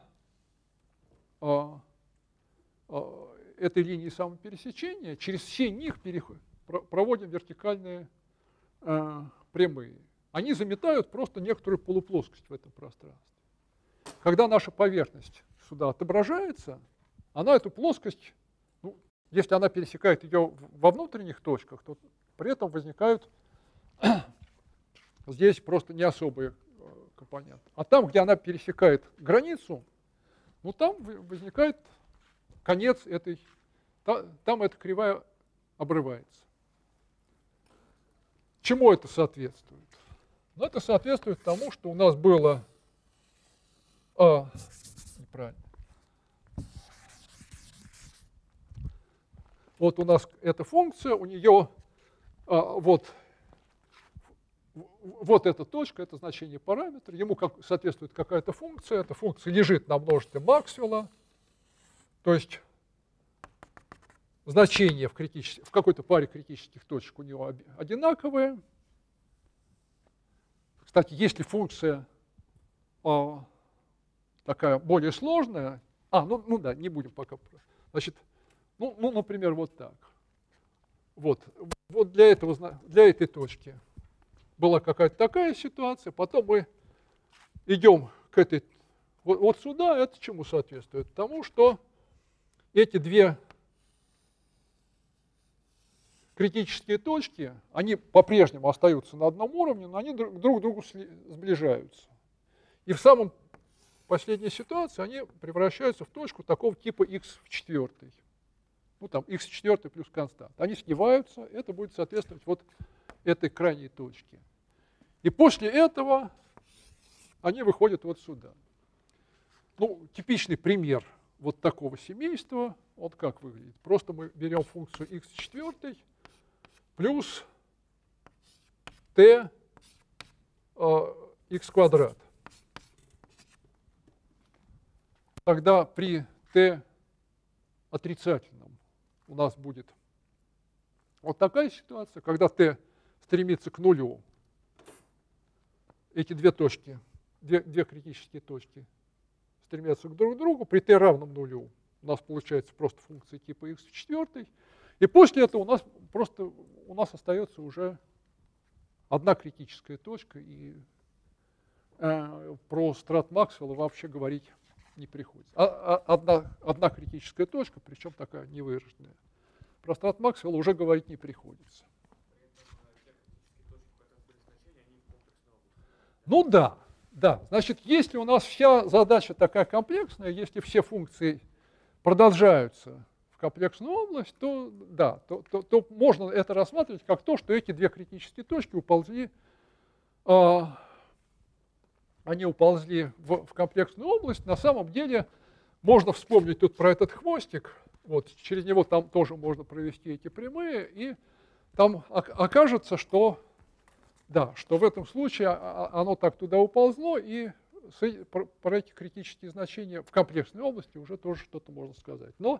а, этой линии самопересечения, через все них переход, проводим вертикальные а, прямые. Они заметают просто некоторую полуплоскость в этом пространстве. Когда наша поверхность сюда отображается, она эту плоскость, ну, если она пересекает ее во внутренних точках, то при этом возникают здесь просто не особые компоненты. А там, где она пересекает границу, ну там возникает конец этой, там эта кривая обрывается. Чему это соответствует? Ну, это соответствует тому, что у нас было... А, неправильно. Вот у нас эта функция, у нее а, вот, вот эта точка, это значение параметра, ему как, соответствует какая-то функция, эта функция лежит на множестве Максвелла, то есть значение в, в какой-то паре критических точек у него одинаковое. Кстати, если функция а, такая более сложная, а, ну, ну да, не будем пока, значит, ну, ну, например, вот так. Вот, вот для, этого, для этой точки была какая-то такая ситуация, потом мы идем к этой, вот, вот сюда, это чему соответствует? Тому, что эти две критические точки, они по-прежнему остаются на одном уровне, но они друг к другу сближаются. И в самом последней ситуации они превращаются в точку такого типа x в четвертой. Ну там x в четвертой плюс констант. Они сливаются, это будет соответствовать вот этой крайней точке. И после этого они выходят вот сюда. Ну, типичный пример вот такого семейства, вот как выглядит. Просто мы берем функцию x в четвертой плюс t э, x квадрат. Тогда при t отрицательном у нас будет вот такая ситуация, когда t стремится к нулю. Эти две точки, две, две критические точки стремятся друг к другу. При t равном нулю у нас получается просто функция типа x в четвертой. И после этого у нас просто у нас остается уже одна критическая точка, и э, про страт Максвелла вообще говорить не приходится. А, а, одна, одна критическая точка, причем такая невыраженная. Про страт Максвелла уже говорить не приходится. Ну да, да. Значит, если у нас вся задача такая комплексная, если все функции продолжаются в комплексную область, то да, то, то, то можно это рассматривать как то, что эти две критические точки уползли, э, они уползли в, в комплексную область. На самом деле можно вспомнить тут про этот хвостик, вот через него там тоже можно провести эти прямые, и там окажется, что, да, что в этом случае оно так туда уползло, и про эти критические значения в комплексной области уже тоже что-то можно сказать. Но,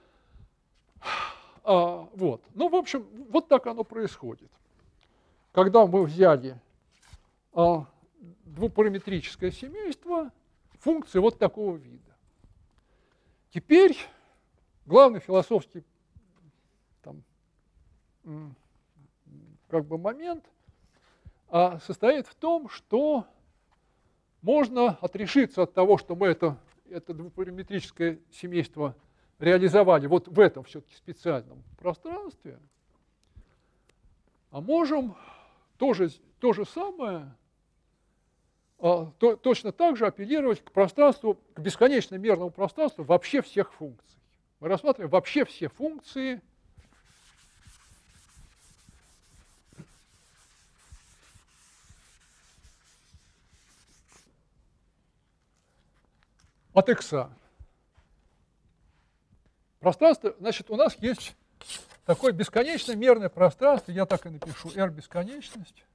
а, вот. Ну, в общем, вот так оно происходит. Когда мы взяли а, двупараметрическое семейство функций вот такого вида. Теперь главный философский там, как бы момент а, состоит в том, что можно отрешиться от того, что мы это, это двупараметрическое семейство реализовали вот в этом все-таки специальном пространстве, а можем тоже, то же самое, а, то, точно так же апеллировать к пространству, к бесконечно мерному пространству вообще всех функций. Мы рассматриваем вообще все функции от x. Пространство, значит, у нас есть такое бесконечно мерное пространство, я так и напишу, R бесконечность.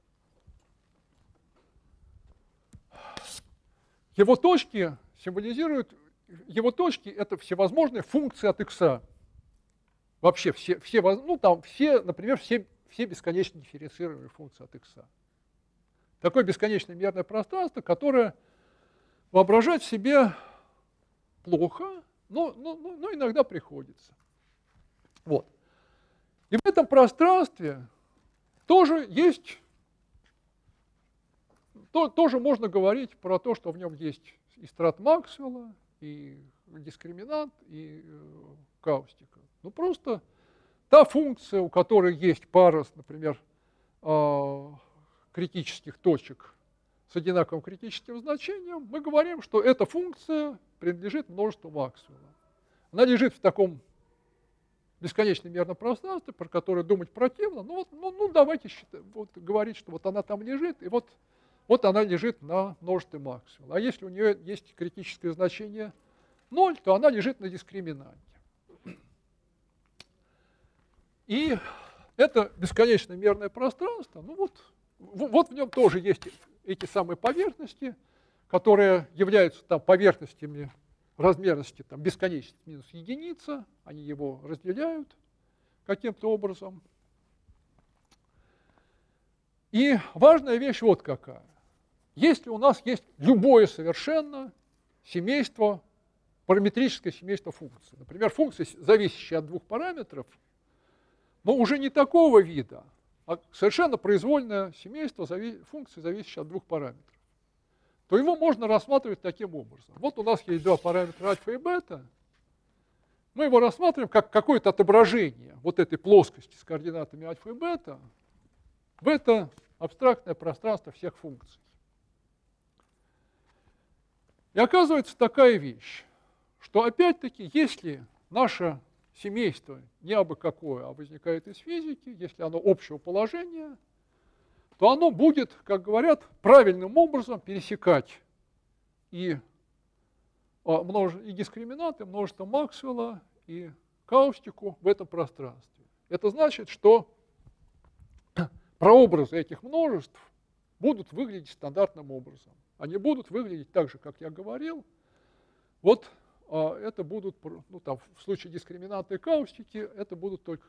Его точки символизируют, его точки это всевозможные функции от x. Вообще все, все, ну там все, например, все, все бесконечно дифференцируемые функции от x. Такое бесконечно мерное пространство, которое воображать себе плохо, но, но, но иногда приходится. Вот. И в этом пространстве тоже есть, то, тоже можно говорить про то, что в нем есть и страт Максвелла, и дискриминант, и э, каустика. Ну просто та функция, у которой есть пара, например, э, критических точек с одинаковым критическим значением, мы говорим, что эта функция принадлежит множеству Максвелла. Она лежит в таком бесконечно мерном пространстве, про которое думать противно. Ну, вот, ну, ну давайте считать, вот, говорить, что вот она там лежит, и вот, вот она лежит на множестве Максвелла. А если у нее есть критическое значение ноль, то она лежит на дискриминанте. И это бесконечно мерное пространство, ну вот, вот в нем тоже есть эти самые поверхности, которые являются там поверхностями размерности там, бесконечность минус единица, они его разделяют каким-то образом. И важная вещь вот какая. Если у нас есть любое совершенно семейство, параметрическое семейство функций, например, функции, зависящие от двух параметров, но уже не такого вида, а совершенно произвольное семейство функций, зависящее от двух параметров, то его можно рассматривать таким образом. Вот у нас есть два параметра альфа и бета. Мы его рассматриваем как какое-то отображение вот этой плоскости с координатами альфа и бета в это абстрактное пространство всех функций. И оказывается такая вещь, что опять-таки, если наше семейство не абы какое, а возникает из физики, если оно общего положения, то оно будет, как говорят, правильным образом пересекать и, и дискриминанты, множество Максвелла, и каустику в этом пространстве. Это значит, что прообразы этих множеств будут выглядеть стандартным образом. Они будут выглядеть так же, как я говорил. Вот это будут, ну, там, в случае дискриминанта и каустики, это будут только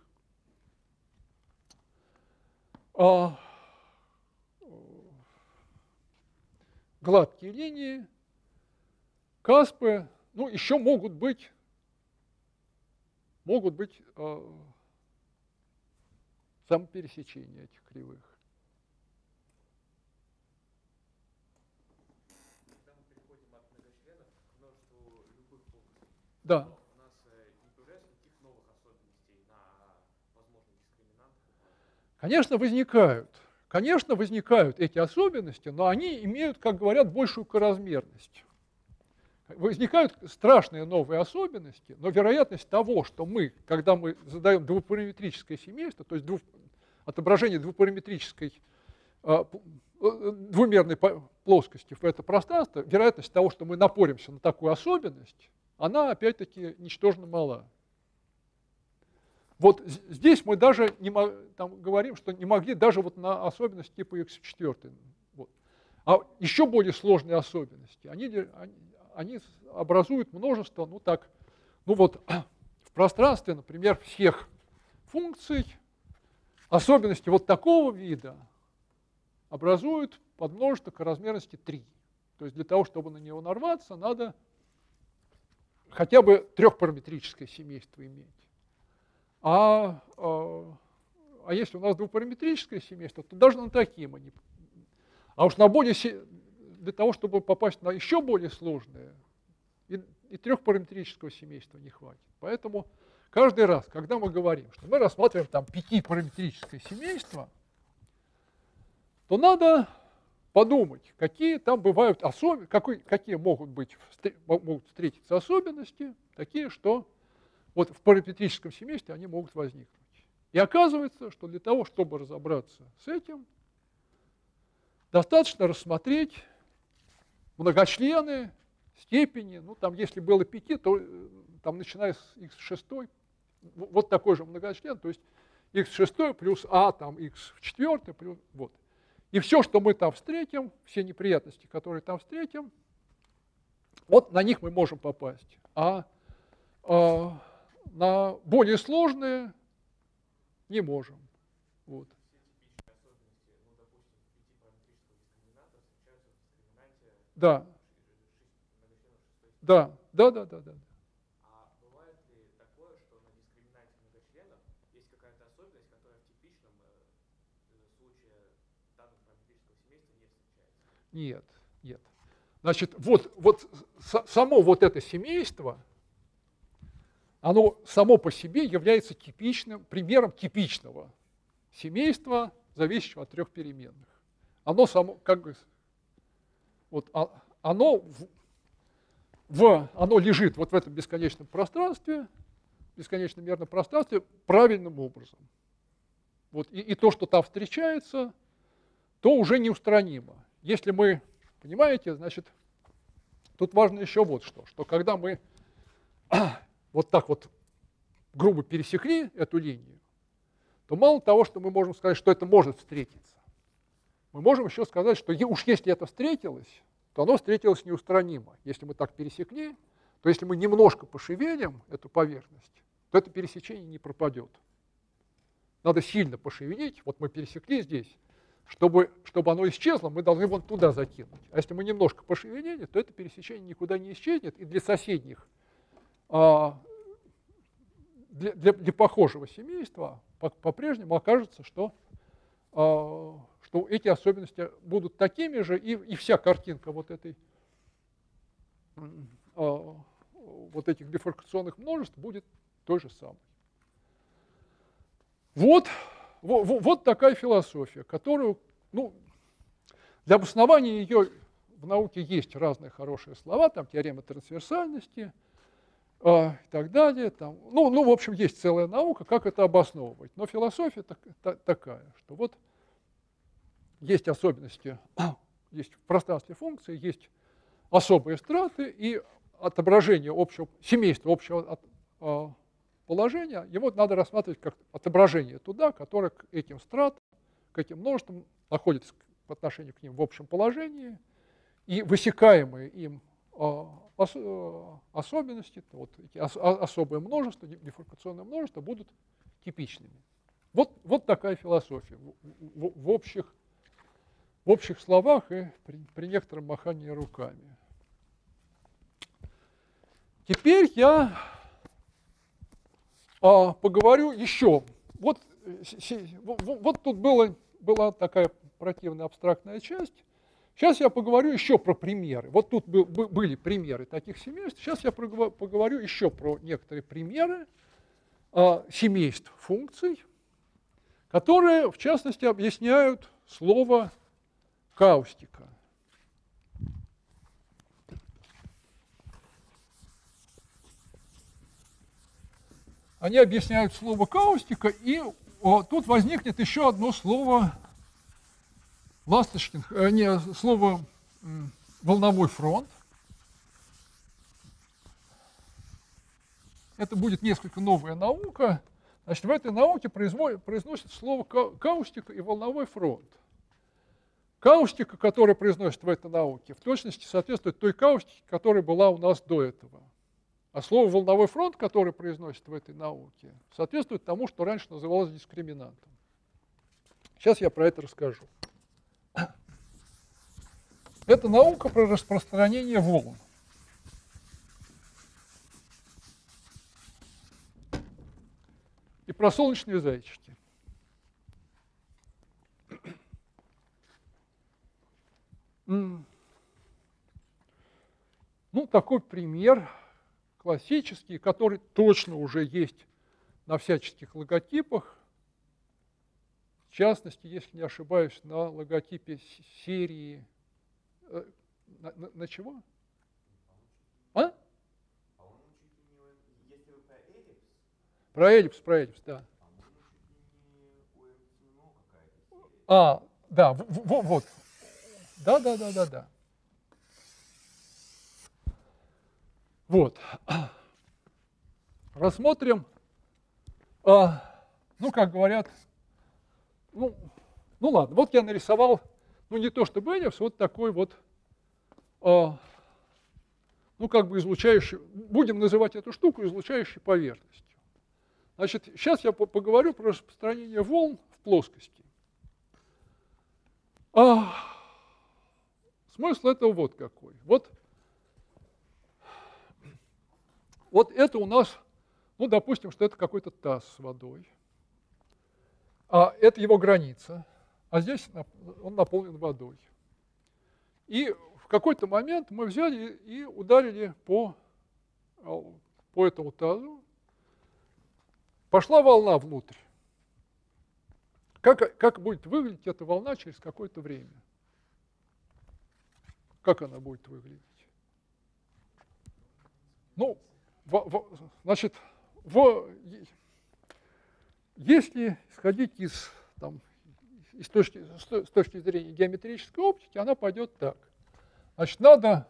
а, гладкие линии, каспы, ну, еще могут быть, могут быть э, самопересечения этих кривых. Когда мы переходим от многочленов к множеству любых функций, да. у нас не появляется никаких новых особенностей на возможные дискриминанты? Конечно, возникают. Конечно, возникают эти особенности, но они имеют, как говорят, большую коразмерность. Возникают страшные новые особенности, но вероятность того, что мы, когда мы задаем двупараметрическое семейство, то есть двух, отображение двупараметрической э, двумерной плоскости в это пространство, вероятность того, что мы напоримся на такую особенность, она опять-таки ничтожно мала. вот здесь мы даже не мог, там, говорим, что не могли даже вот на особенность типа икс четыре. Вот. А еще более сложные особенности, они, они, они образуют множество, ну так, ну вот в пространстве, например, всех функций, особенности вот такого вида образуют подмножество к размерности три. То есть для того, чтобы на него нарваться, надо хотя бы трехпараметрическое семейство иметь. А, а, а если у нас двухпараметрическое семейство, то даже на такие мы не... А уж на более... Для того, чтобы попасть на еще более сложное, и, и трехпараметрического семейства не хватит. Поэтому каждый раз, когда мы говорим, что мы рассматриваем там пятипараметрическое семейство, то надо подумать, какие там бывают особенности, какой, какие могут быть, могут встретиться особенности, такие, что вот в параметрическом семействе они могут возникнуть. И оказывается, что для того, чтобы разобраться с этим, достаточно рассмотреть многочлены, степени, ну там если было пяти, то там начиная с икс шесть, вот такой же многочлен, то есть икс шесть плюс а, там икс в четвертый, плюс, вот. И все, что мы там встретим, все неприятности, которые там встретим, вот на них мы можем попасть. А, а на более сложные не можем. Вот. Да. Да, да, да, да, да. А бывает ли такое, что на дискриминанте многочленов есть какая-то особенность, которая в типичном э, случае данного параметрического семейства не встречается? Нет, нет. Значит, вот, вот само вот это семейство, оно само по себе является типичным, примером типичного семейства, зависящего от трех переменных. Оно само, как бы, вот, оно, в, в, оно лежит вот в этом бесконечном пространстве, бесконечно мерном пространстве правильным образом. Вот, и, и то, что там встречается, то уже неустранимо. Если мы, понимаете, значит, тут важно еще вот что, что когда мы вот так вот грубо пересекли эту линию, то мало того, что мы можем сказать, что это может встретиться, мы можем еще сказать, что уж если это встретилось, то оно встретилось неустранимо. Если мы так пересекли, то если мы немножко пошевелим эту поверхность, то это пересечение не пропадет. Надо сильно пошевелить, вот мы пересекли здесь, чтобы, чтобы оно исчезло, мы должны вон туда закинуть. А если мы немножко пошевелили, то это пересечение никуда не исчезнет, и для соседних, для, для, для похожего семейства по-прежнему окажется, что, что эти особенности будут такими же, и, и вся картинка вот, этой, вот этих бифуркационных множеств будет той же самой. Вот, вот, вот такая философия, которую, ну, для обоснования ее в науке есть разные хорошие слова, там теорема трансверсальности э, и так далее. Там, ну, ну, в общем, есть целая наука, как это обосновывать. Но философия так, та, такая, что вот есть особенности, есть в пространстве функции, есть особые страты, и отображение общего, семейства общего от, э, положения, его надо рассматривать как отображение туда, которое к этим стратам, к этим множествам находится по отношению к ним в общем положении, и высекаемые им э, ос, э, особенности, вот эти ос, особые множества, бифуркационные множества будут типичными. Вот, вот такая философия в, в, в, общих, в общих словах и при, при некотором махании руками. Теперь я а, поговорю еще. Вот, вот, вот тут было, была такая противная абстрактная часть. Сейчас я поговорю еще про примеры. Вот тут был, были примеры таких семейств. Сейчас я поговорю еще про некоторые примеры а, семейств функций, которые, в частности, объясняют слово каустика. Они объясняют слово каустика, и о, тут возникнет еще одно слово ласточкин, э, не, слово м, волновой фронт. Это будет несколько новая наука, Значит, в этой науке произносят слово каустика и волновой фронт. Каустика, которая произносится в этой науке, в точности соответствует той каустике, которая была у нас до этого. А слово волновой фронт, которое произносится в этой науке, соответствует тому, что раньше называлось дискриминантом. Сейчас я про это расскажу. Это наука про распространение волн. И про солнечные зайчики. Ну, такой пример классический, который точно уже есть на всяческих логотипах. В частности, если не ошибаюсь, на логотипе серии... На, на, на чего? А? Про эллипс, про эллипс, да. А, да, в, в, вот. Да, да, да, да, да. Вот. Рассмотрим, а, ну, как говорят, ну, ну ладно, вот я нарисовал, ну, не то чтобы эллипс, вот такой вот, а, ну, как бы излучающий, будем называть эту штуку излучающей поверхностью. Значит, сейчас я поговорю про распространение волн в плоскости. А, смысл этого вот какой. Вот, вот это у нас, ну, допустим, что это какой-то таз с водой. А это его граница. А здесь он наполнен водой. И в какой-то момент мы взяли и ударили по, по этому тазу. Пошла волна внутрь. Как, как будет выглядеть эта волна через какое-то время? Как она будет выглядеть? Ну, в, в, значит, в, если исходить из, там, из точки, с точки зрения геометрической оптики, она пойдет так. Значит, надо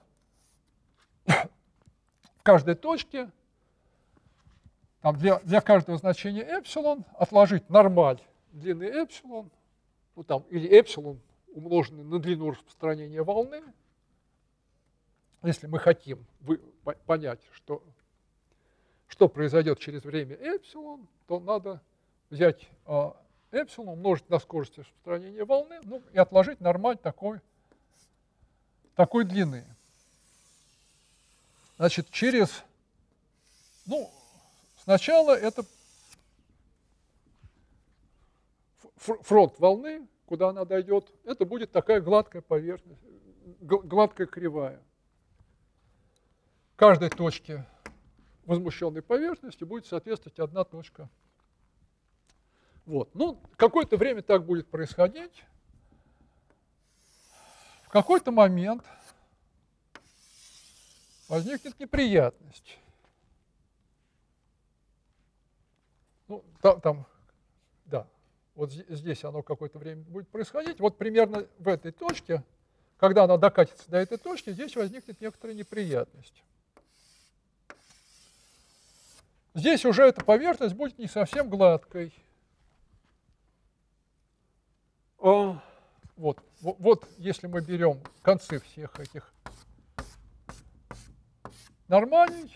в каждой точке, там, для, для каждого значения эпсилон отложить нормаль длины эпсилон, ну, там, или эпсилон, умноженный на длину распространения волны. Если мы хотим вы, по, понять, что, что произойдет через время эпсилон, то надо взять э, эпсилон, умножить на скорость распространения волны, ну, и отложить нормаль такой, такой длины. Значит, через, ну, сначала это фронт волны, куда она дойдет, это будет такая гладкая поверхность, гладкая кривая. Каждой точке возмущенной поверхности будет соответствовать одна точка. Вот. Ну, какое-то время так будет происходить. В какой-то момент возникнет неприятность. Ну, там, там, да, вот здесь оно какое-то время будет происходить. Вот примерно в этой точке, когда она докатится до этой точки, здесь возникнет некоторая неприятность. Здесь уже эта поверхность будет не совсем гладкой. Вот, вот, вот если мы берем концы всех этих нормалей,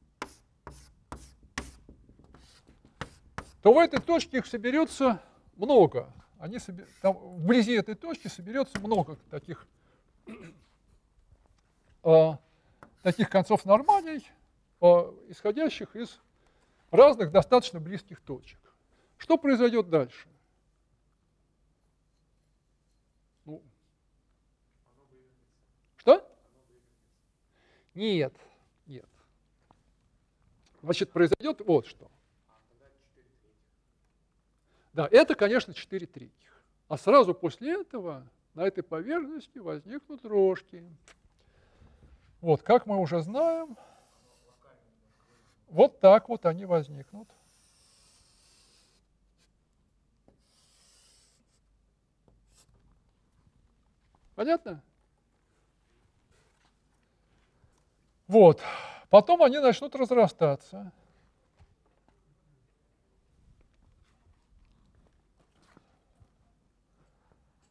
то в этой точке их соберется много. Они собер... Там, вблизи этой точки соберется много таких, э, таких концов нормалей, э, исходящих из разных достаточно близких точек. Что произойдет дальше? Ну, что? Нет, нет. Значит, произойдет вот что. Да, это, конечно, четыре третьих. А сразу после этого на этой поверхности возникнут рожки. Вот, как мы уже знаем, вот так вот они возникнут. Понятно? Вот. Потом они начнут разрастаться.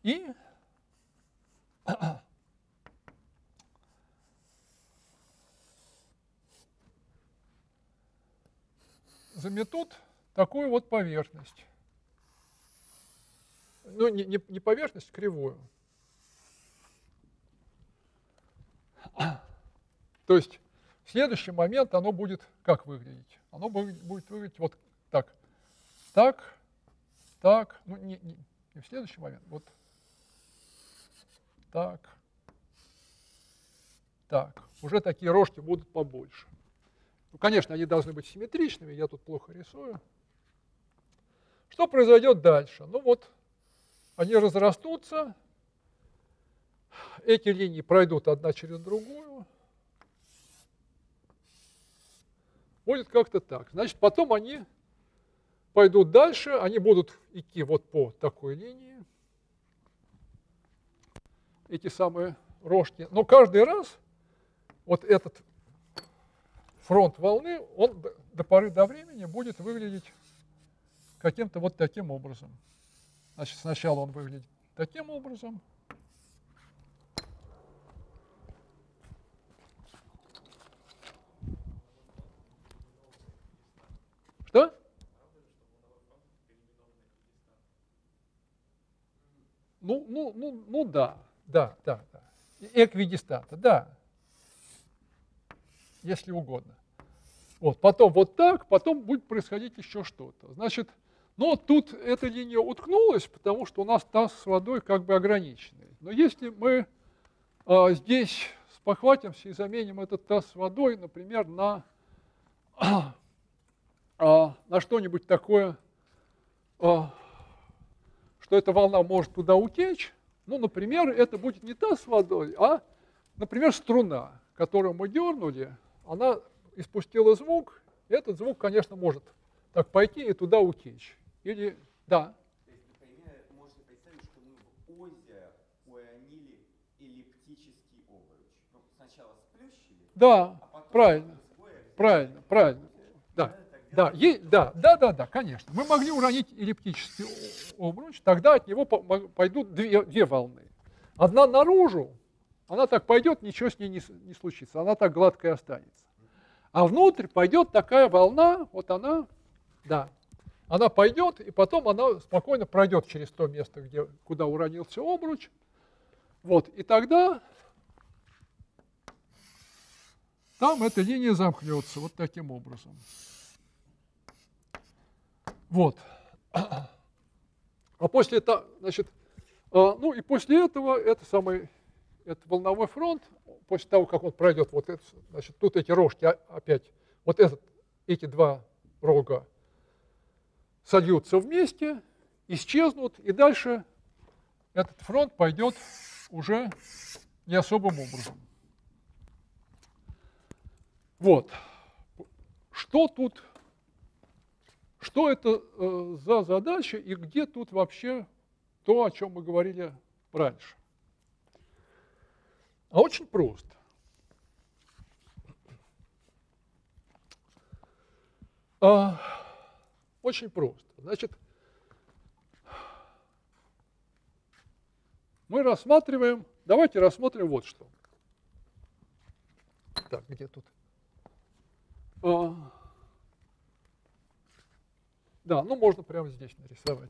И заметут такую вот поверхность. Ну, не, не, не поверхность, кривую. То есть в следующий момент оно будет как выглядеть? Оно будет, будет выглядеть вот так. Так, так, ну не, не, не в следующий момент, вот так, так. Уже такие рожки будут побольше. Ну, конечно, они должны быть симметричными, я тут плохо рисую. Что произойдет дальше? Ну вот, они разрастутся, эти линии пройдут одна через другую. Будет как-то так. Значит, потом они пойдут дальше, они будут идти вот по такой линии. Эти самые рожки. Но каждый раз вот этот фронт волны, он до поры до времени будет выглядеть каким-то вот таким образом. Значит, сначала он выглядит таким образом. Что? Ну, ну, ну, ну да, да, да, да. Эквидистата, да. Если угодно. Вот, потом вот так, потом будет происходить еще что-то. Значит, ну тут эта линия уткнулась, потому что у нас таз с водой как бы ограниченный. Но если мы а, здесь спохватимся и заменим этот таз с водой, например, на, а, на что-нибудь такое, а, что эта волна может туда утечь, ну, например, это будет не таз с водой, а, например, струна, которую мы дернули, она испустила звук, и этот звук, конечно, может так пойти и туда утечь. Или, да. То есть, например, можно представить, что мы в ОЗе уронили эллиптический обруч. Ну, сначала сплющили, Да, а потом правильно, сбоя, правильно, правильно. Да, да, е, да, да, да, да, конечно. Мы могли уронить эллиптический обруч, тогда от него пойдут две, две волны. Одна наружу, она так пойдет, ничего с ней не, не случится, она так гладко и останется. А внутрь пойдет такая волна, вот она, да, она пойдет, и потом она спокойно пройдет через то место, где, куда уронился обруч. Вот, и тогда там эта линия замкнется вот таким образом. Вот. А после этого, значит, ну и после этого это самый, это волновой фронт, после того, как он пройдет вот это, значит, тут эти рожки опять, вот этот, эти два рога сольются вместе, исчезнут, и дальше этот фронт пойдет уже не особым образом. Вот. Что тут, что это э, за задача и где тут вообще то, о чем мы говорили раньше? А очень просто. А, очень просто. Значит, мы рассматриваем, давайте рассмотрим вот что. Так, где тут? А, да, ну можно прямо здесь нарисовать.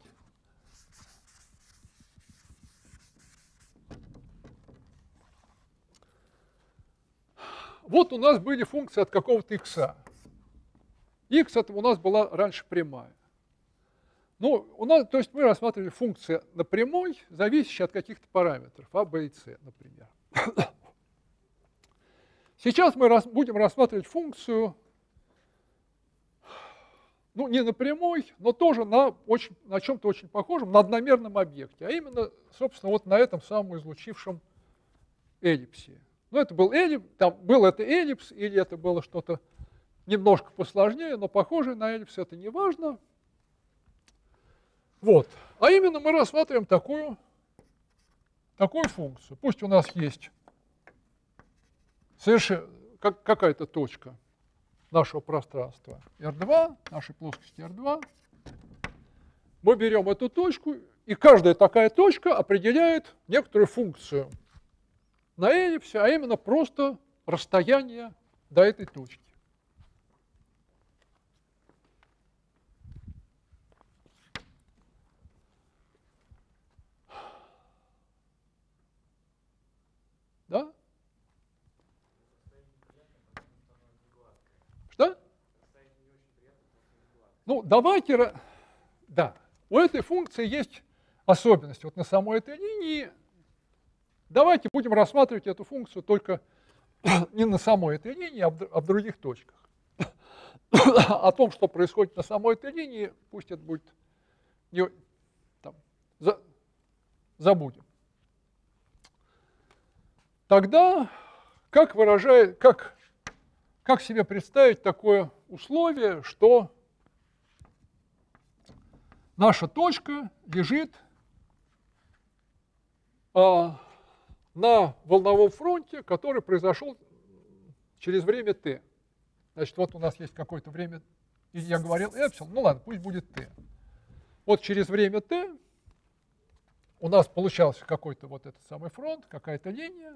Вот у нас были функции от какого-то x. X это у нас была раньше прямая. Ну, у нас, то есть мы рассматривали функции на прямой, зависящие от каких-то параметров, а, b и c, например. Сейчас мы рас, будем рассматривать функцию, ну, не на прямой, но тоже на, очень, на чем-то очень похожем, на одномерном объекте, а именно, собственно, вот на этом самом излучившем эллипсе. Ну, это был эллипс, там был это эллипс, или это было что-то немножко посложнее, но похожее на эллипс, это не важно. Вот. А именно мы рассматриваем такую, такую функцию. Пусть у нас есть совершенно как, какая-то точка нашего пространства эр два, нашей плоскости эр два. Мы берем эту точку и каждая такая точка определяет некоторую функцию на эллипсе, а именно просто расстояние до этой точки. Да? Что? Ну, давайте... Да, у этой функции есть особенность. Вот на самой этой линии давайте будем рассматривать эту функцию только не на самой этой линии, а в других точках. О том, что происходит на самой этой линии, пусть это будет... Не, там, за, забудем. Тогда как выражает, как, как себе представить такое условие, что наша точка лежит а, на волновом фронте, который произошел через время t. Значит, вот у нас есть какое-то время, я говорил эпсилон, ну ладно, пусть будет t. Вот через время t у нас получался какой-то вот этот самый фронт, какая-то линия.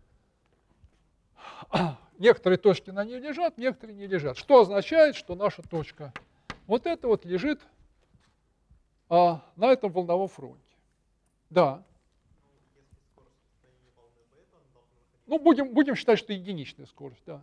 Некоторые точки на ней лежат, некоторые не лежат. Что означает, что наша точка вот эта вот лежит а, на этом волновом фронте. Да. Ну, будем, будем считать, что единичная скорость, да.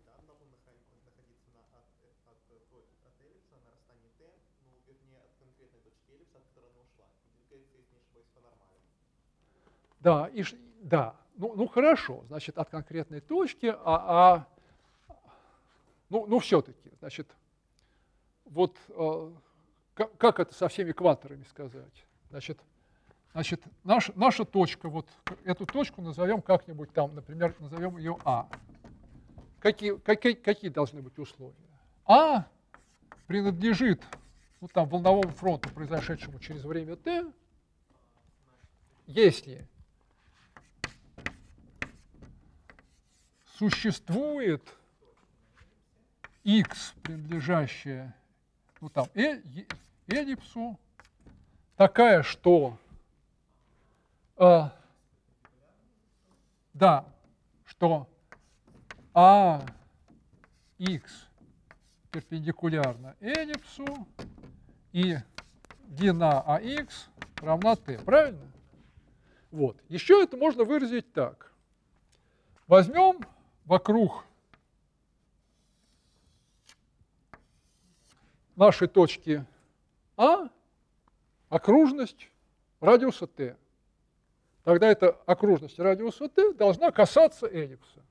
Да, и, да. Ну, ну хорошо, значит, от конкретной точки, а, а ну, ну все-таки, значит, вот э, как, как это со всеми кванторами сказать? Значит, значит наш, наша точка, вот эту точку назовем как-нибудь там, например, назовем ее А. Какие, какие, какие должны быть условия? А принадлежит ну, там, волновому фронту, произошедшему через время t, если существует x, принадлежащая ну, там, э, эллипсу, такая, что э, да, что а x перпендикулярна эллипсу и длина ax равна t. Правильно? Вот. Еще это можно выразить так. Возьмем вокруг нашей точки А окружность радиуса t. Тогда эта окружность радиуса t должна касаться эллипса.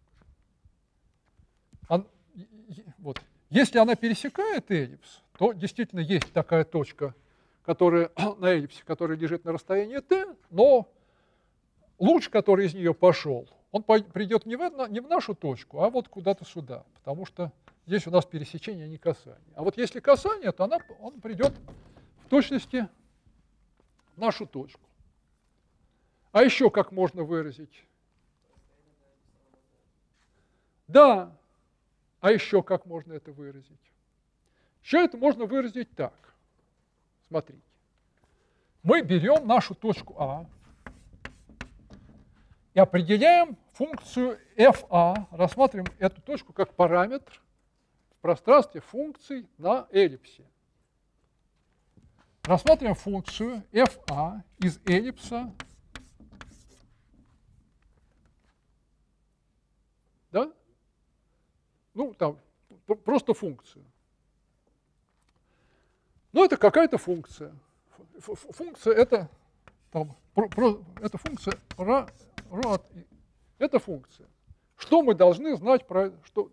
Он, вот. Если она пересекает эллипс, то действительно есть такая точка, которая на эллипсе, которая лежит на расстоянии t, но луч, который из нее пошел, он придет не в, не в нашу точку, а вот куда-то сюда, потому что здесь у нас пересечение, а не касание. А вот если касание, то она, он придет в точности в нашу точку. А еще как можно выразить? Да. А еще как можно это выразить? Еще это можно выразить так. Смотрите. Мы берем нашу точку А и определяем функцию эф а, рассматриваем эту точку как параметр в пространстве функций на эллипсе. Рассматриваем функцию эф а из эллипса, да? Ну, там, просто функцию. Ну, это какая-то функция. Функция это, там, про, про, это функция ра, ра, это функция. Что мы должны знать про... Что?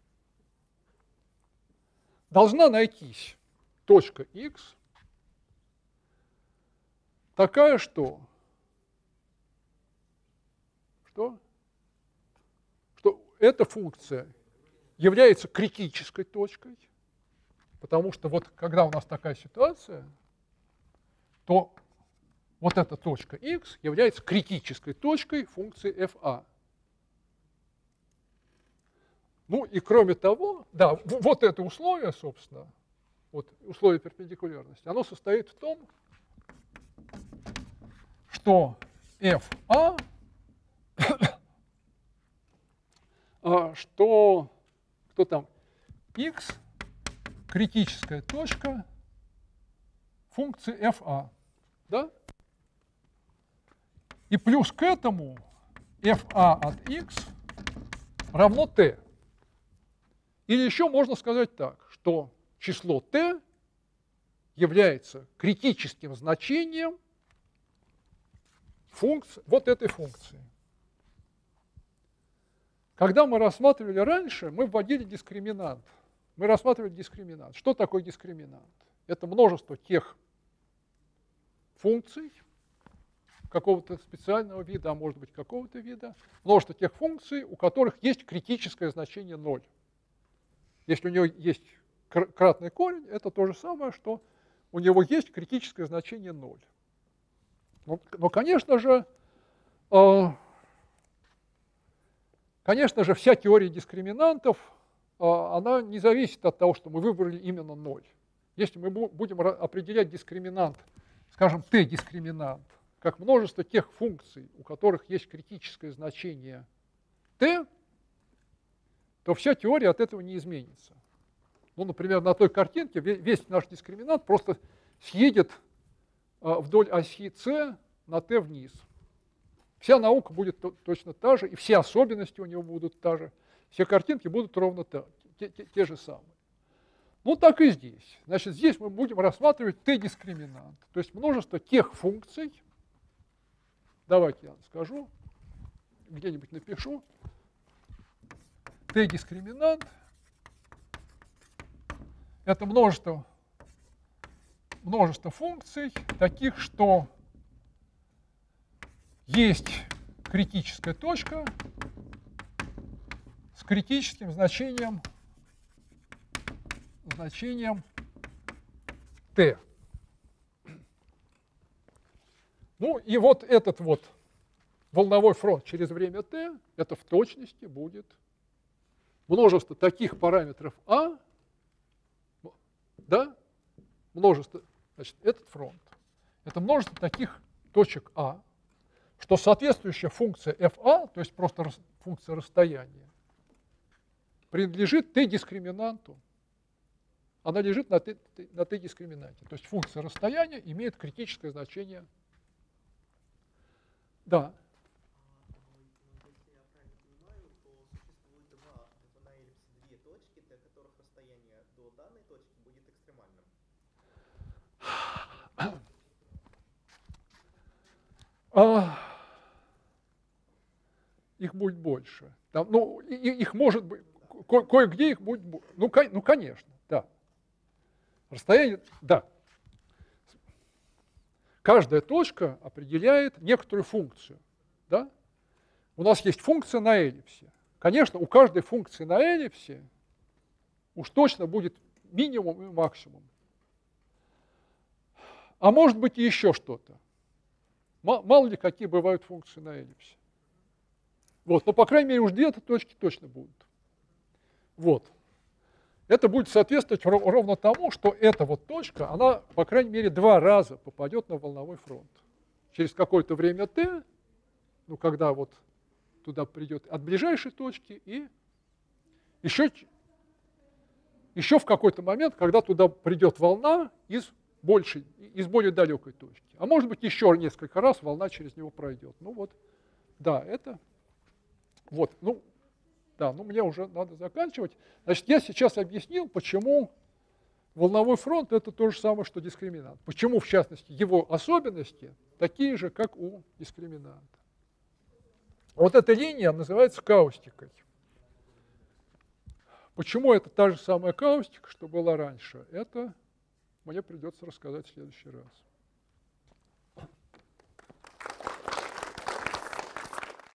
Должна найтись точка x такая, что... Что? Что эта функция является критической точкой, потому что вот когда у нас такая ситуация, то вот эта точка x является критической точкой функции эф а. Ну и кроме того, да, вот это условие, собственно, вот условие перпендикулярности, оно состоит в том, что эф а, что, кто там, x критическая точка функции эф а, да? И плюс к этому эф а от x равно t. Или еще можно сказать так, что число t является критическим значением функции, вот этой функции. Когда мы рассматривали раньше, мы вводили дискриминант. Мы рассматривали дискриминант. Что такое дискриминант? Это множество тех функций какого-то специального вида, а может быть какого-то вида, множество тех функций, у которых есть критическое значение ноль. Если у него есть кратный корень, это то же самое, что у него есть критическое значение ноль. Но, но конечно же, э, конечно же, вся теория дискриминантов, э, она не зависит от того, что мы выбрали именно ноль. Если мы будем определять дискриминант, скажем, t-дискриминант, как множество тех функций, у которых есть критическое значение t, то вся теория от этого не изменится. Ну, например, на той картинке весь наш дискриминант просто съедет вдоль оси c на t вниз. Вся наука будет точно та же, и все особенности у него будут та же. Все картинки будут ровно те, те, те же самые. Ну, так и здесь. Значит, здесь мы будем рассматривать t-дискриминант, то есть множество тех функций. Давайте я скажу, где-нибудь напишу. T-дискриминант – это множество, множество функций, таких, что есть критическая точка с критическим значением, значением t. Ну и вот этот вот волновой фронт через время t, это в точности будет множество таких параметров а, да, множество, значит, этот фронт, это множество таких точек а, что соответствующая функция fa, то есть просто функция расстояния, принадлежит t-дискриминанту. Она лежит на t-дискриминанте. То есть функция расстояния имеет критическое значение. Да. Если я правильно понимаю, то существует два на эллипсе две точки, для которых расстояние до данной точки будет экстремальным. А, их будет больше. Там, ну, и, их может быть, ко- кое-где их будет больше. Ну, ко- ну, конечно, да. Расстояние, да. Каждая точка определяет некоторую функцию. Да? У нас есть функция на эллипсе. Конечно, у каждой функции на эллипсе уж точно будет минимум и максимум. А может быть и еще что-то. Мало ли какие бывают функции на эллипсе. Вот, но, по крайней мере, уж где-то точки точно будут. Вот. Это будет соответствовать ровно тому, что эта вот точка, она, по крайней мере, два раза попадет на волновой фронт. Через какое-то время t, ну, когда вот туда придет от ближайшей точки, и еще, еще в какой-то момент, когда туда придет волна из, большей, из более далекой точки. А может быть, еще несколько раз волна через него пройдет. Ну вот, да, это... Вот, ну, да, ну мне уже надо заканчивать. Значит, я сейчас объяснил, почему волновой фронт – это то же самое, что дискриминант. Почему, в частности, его особенности такие же, как у дискриминанта. Вот эта линия называется каустикой. Почему это та же самая каустика, что была раньше, это мне придется рассказать в следующий раз.